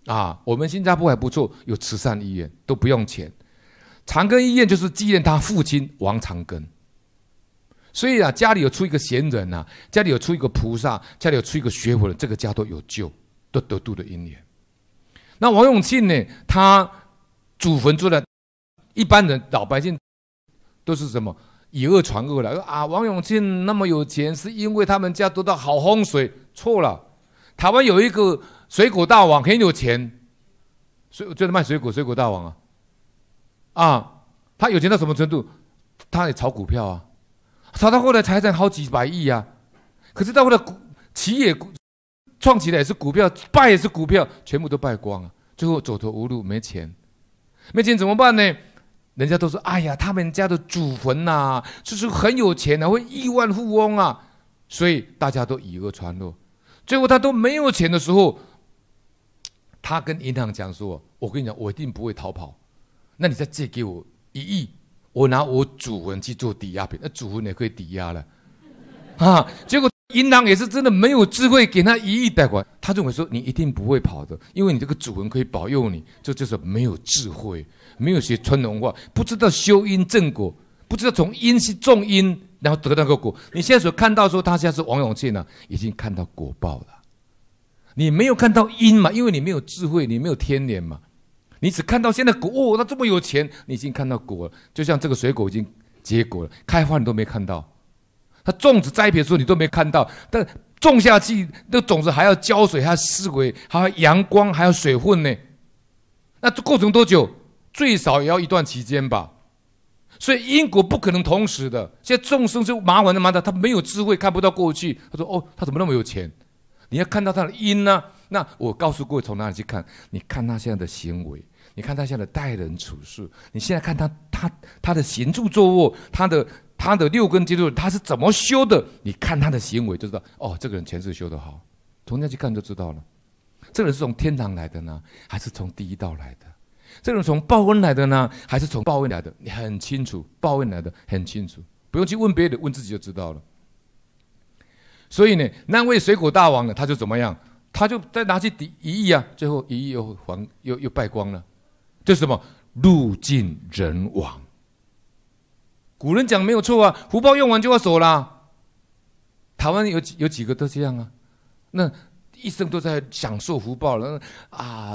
啊，我们新加坡还不错，有慈善医院，都不用钱。长庚医院就是纪念他父亲王长庚。所以啊，家里有出一个贤人啊，家里有出一个菩萨，家里有出一个学佛人，这个家都有救，都得度的因缘。那王永庆呢，他祖坟做的，一般人老百姓都是什么以讹传讹了啊，王永庆那么有钱，是因为他们家得到好风水，错了。台湾有一个水果大王很有钱，就是卖水果大王啊，他有钱到什么程度？他也炒股票啊。炒到后来财产好几百亿啊，可是到后来企业创起来也是股票，败也是股票，全部都败光了，最后走投无路，没钱，没钱怎么办呢？人家都说，哎呀，他们家的祖坟呐，就是很有钱啊，会亿万富翁啊，所以大家都以讹传讹，最后他都没有钱的时候，他跟银行讲说，我跟你讲，我一定不会逃跑，那你再借给我1亿。我拿我祖坟去做抵押品，那祖坟也可以抵押了，啊！结果银行也是真的没有智慧，给他1亿贷款。他认为说你一定不会跑的，因为你这个祖坟可以保佑你。这就是没有智慧，没有学传统文化，不知道修因正果，不知道从因去种因，然后得到个果。你现在所看到说他现在是王永庆啊，已经看到果报了。你没有看到因嘛，因为你没有智慧，你没有天年嘛。你只看到现在果哦，他这么有钱，你已经看到果了。就像这个水果已经结果了，开花你都没看到，它种子栽培的时候你都没看到，但种下去那种子还要浇水，还要施肥，还要阳光，还要水分呢。那这过程多久？最少也要一段期间吧。所以因果不可能同时的。现在众生就麻烦的，他没有智慧，看不到过去。他说：“哦，他怎么那么有钱？”你要看到他的因呢？那我告诉各位，从哪里去看？你看他现在的行为，你看他现在的待人处事，你现在看他的行住坐卧，他的6根接触，他是怎么修的？你看他的行为就知道，哦，这个人前世修得好，从那去看就知道了。这个人是从天堂来的呢，还是从第一道来的？这个人从报恩来的呢，还是从报恩来的？你很清楚，报恩来的很清楚，不用去问别人，问自己就知道了。所以呢，那位水果大王呢，他就怎么样？他就再拿去抵1亿啊，最后1亿又败光了，这是什么？路尽人亡。古人讲没有错啊，福报用完就要走啦。台湾有几个都这样啊，那一生都在享受福报了啊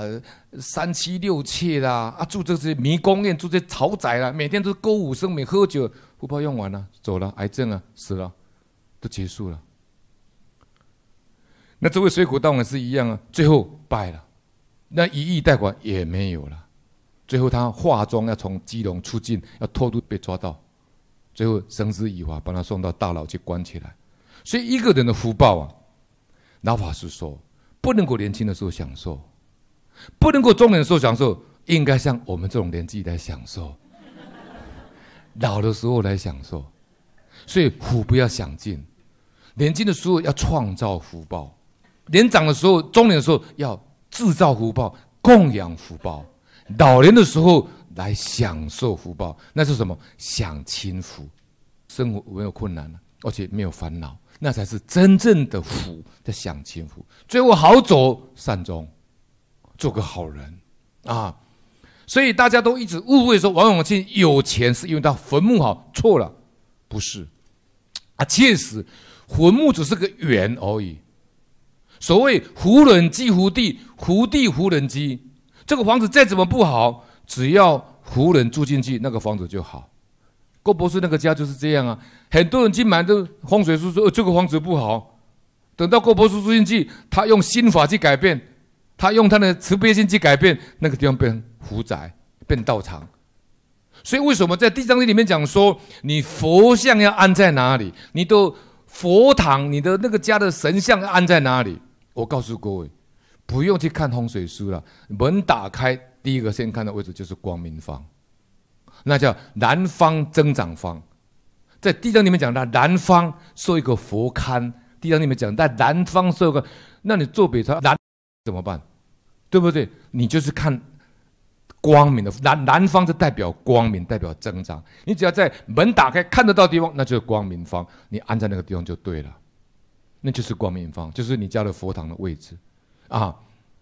，3妻6妾啦，啊住这些迷宫院，住这些豪宅啦，每天都是歌舞升平喝酒，福报用完了，走了，癌症啊，死了，都结束了。那这位水果大王是一样啊，最后败了，那1亿贷款也没有了，最后他化妆要从基隆出境，要偷渡被抓到，最后绳之以法把他送到大牢去关起来。所以一个人的福报啊，老法师说，不能够年轻的时候享受，不能够中年的时候享受，应该像我们这种年纪来享受，老的时候来享受。所以福不要享尽，年轻的时候要创造福报。年长的时候，中年的时候要制造福报，供养福报；老年的时候来享受福报，那是什么？享清福，生活没有困难了，而且没有烦恼，那才是真正的福，在享清福。最后好走善终，做个好人啊！所以大家都一直误会说王永庆有钱是因为他坟墓好，错了，不是啊，确实坟墓只是个缘而已。所谓福人积福地，福地福人积。这个房子再怎么不好，只要福人住进去，那个房子就好。郭博士那个家就是这样啊，很多人去买的风水书说，这个房子不好。等到郭博士住进去，他用心法去改变，他用他的慈悲心去改变，那个地方变福宅，变道场。所以为什么在地藏经里面讲说，你佛像要安在哪里？你的佛堂，你的那个家的神像要安在哪里？我告诉各位，不用去看风水书了，门打开，第一个先看的位置就是光明方，那叫南方增长方。在地藏里面讲到南方设一个佛龛，地藏里面讲在南方设一个，那你坐北朝南怎么办？对不对？你就是看光明的南方，是代表光明，代表增长。你只要在门打开看得到的地方，那就是光明方，你安在那个地方就对了。那就是光明方，就是你家的佛堂的位置啊。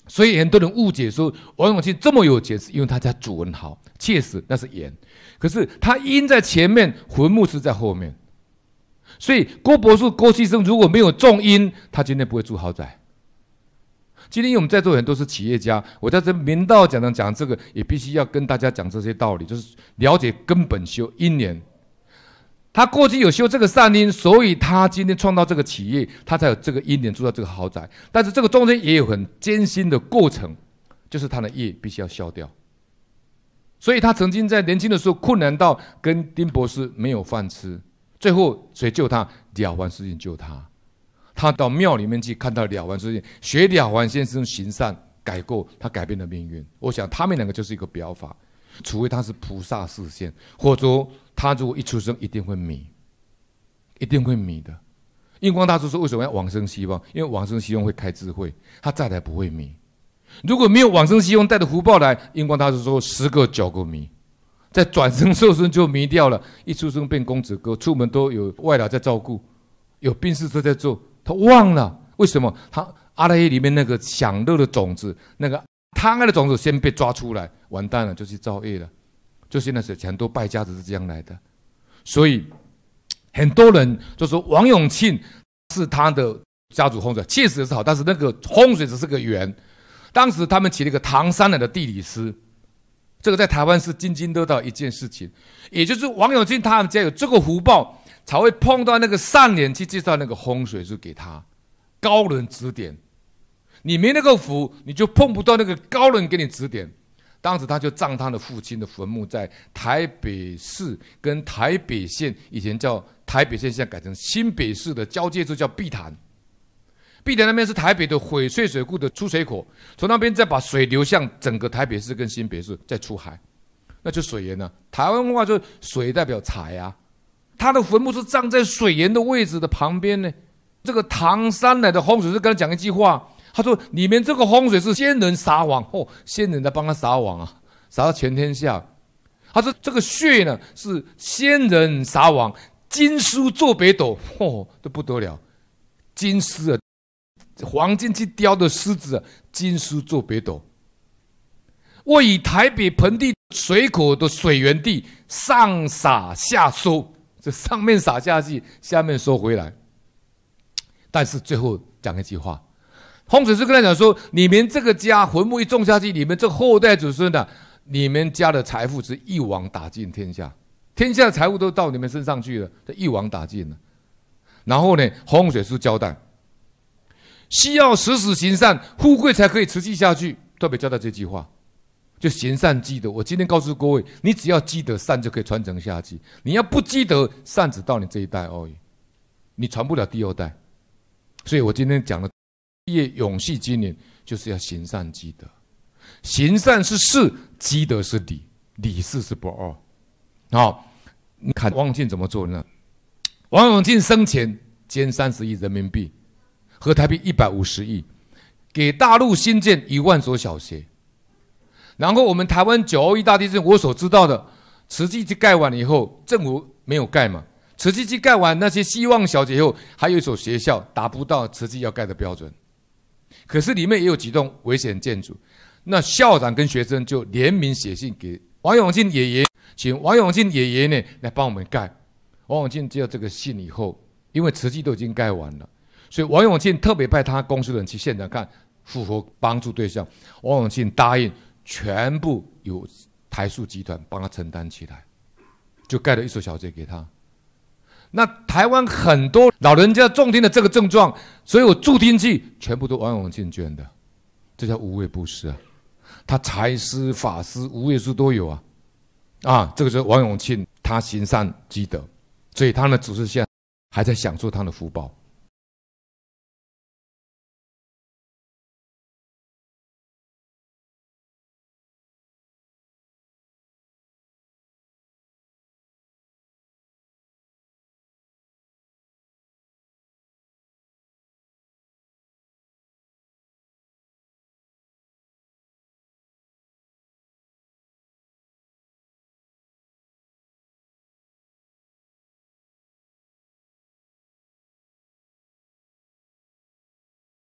所以很多人误解说王永庆这么有钱，是因为他家祖文好，确实那是言。可是他因在前面，坟墓是在后面。所以郭伯树、郭其生如果没有种因，他今天不会住豪宅。今天我们在座很多是企业家，我在这明道讲这个，也必须要跟大家讲这些道理，就是了解根本修因缘。他过去有修这个善因，所以他今天创造这个企业，他才有这个因缘住到这个豪宅。但是这个中间也有很艰辛的过程，就是他的业必须要消掉。所以他曾经在年轻的时候困难到跟丁博士没有饭吃，最后谁救他？了凡四训救他。他到庙里面去看到了凡四训，学了凡先生行善改过，他改变了命运。我想他们两个就是一个表法，除非他是菩萨示现，或者他如果一出生一定会迷，一定会迷的。印光大师说为什么要往生希望？因为往生希望会开智慧，他再来不会迷。如果没有往生希望带着福报来，印光大师说10个9个迷，在转生受生就迷掉了。一出生变公子哥，出门都有外劳在照顾，有病事都在做，他忘了为什么？他阿赖耶里面那个享乐的种子，那个贪爱的种子先被抓出来，完蛋了，就去造业了。就现在很多败家子是这样来的，所以很多人就说王永庆是他的家族风水，确实是好，但是那个风水只是个缘。当时他们起了一个唐三奶的地理师，这个在台湾是津津乐道一件事情，也就是王永庆他们家有这个福报，才会碰到那个善人去介绍那个风水师给他，高人指点。你没那个福，你就碰不到那个高人给你指点。当时他就葬他的父亲的坟墓在台北市跟台北县，以前叫台北县，现在改成新北市的交界处叫碧潭。碧潭那边是台北的翡翠水库的出水口，从那边再把水流向整个台北市跟新北市，再出海，那就水源了。台湾话就水代表财啊，他的坟墓是葬在水源的位置的旁边呢。这个唐三奶的风水师跟他讲一句话，他说：“你们这个风水是仙人撒网哦，仙人在帮他撒网啊，撒到全天下。”他说：“这个穴呢是仙人撒网，金丝做北斗哦，这不得了，金丝啊，黄金去雕的狮子啊，金丝做北斗。位于台北盆地水口的水源地，上撒下收，这上面撒下去，下面收回来。但是最后讲一句话。”风水师跟他讲说：“你们这个家坟墓一种下去，你们这后代子孙的，你们家的财富是一网打尽天下，天下的财富都到你们身上去了，这一网打尽了。”然后呢，风水师交代，需要时时行善，富贵才可以持续下去。特别交代这句话，就行善积德。我今天告诉各位，你只要积德善就可以传承下去。你要不积德，善只到你这一代而已，你传不了第二代。所以我今天讲的。业永续经营就是要行善积德，行善是事，积德是理，理事是不二。好，你看王永庆怎么做呢？王永庆生前捐30亿人民币，合台币150亿，给大陆新建1万所小学。然后我们台湾921大地震，我所知道的，慈济去盖完以后，政府没有盖嘛，慈济去盖完那些希望小学以后，还有一所学校达不到慈济要盖的标准。可是里面也有几栋危险建筑，那校长跟学生就联名写信给王永庆爷爷，请王永庆爷爷呢来帮我们盖。王永庆接到这个信以后，因为慈济都已经盖完了，所以王永庆特别派他公司人去现场看符合帮助对象。王永庆答应全部由台塑集团帮他承担起来，就盖了一所小学给他。那台湾很多老人家中听的这个症状，所有助听器全部都王永庆捐的，这叫无畏布施啊！他财施、法施、无畏施都有啊！啊，这个就是王永庆他行善积德，所以他的子孙现在还在享受他的福报。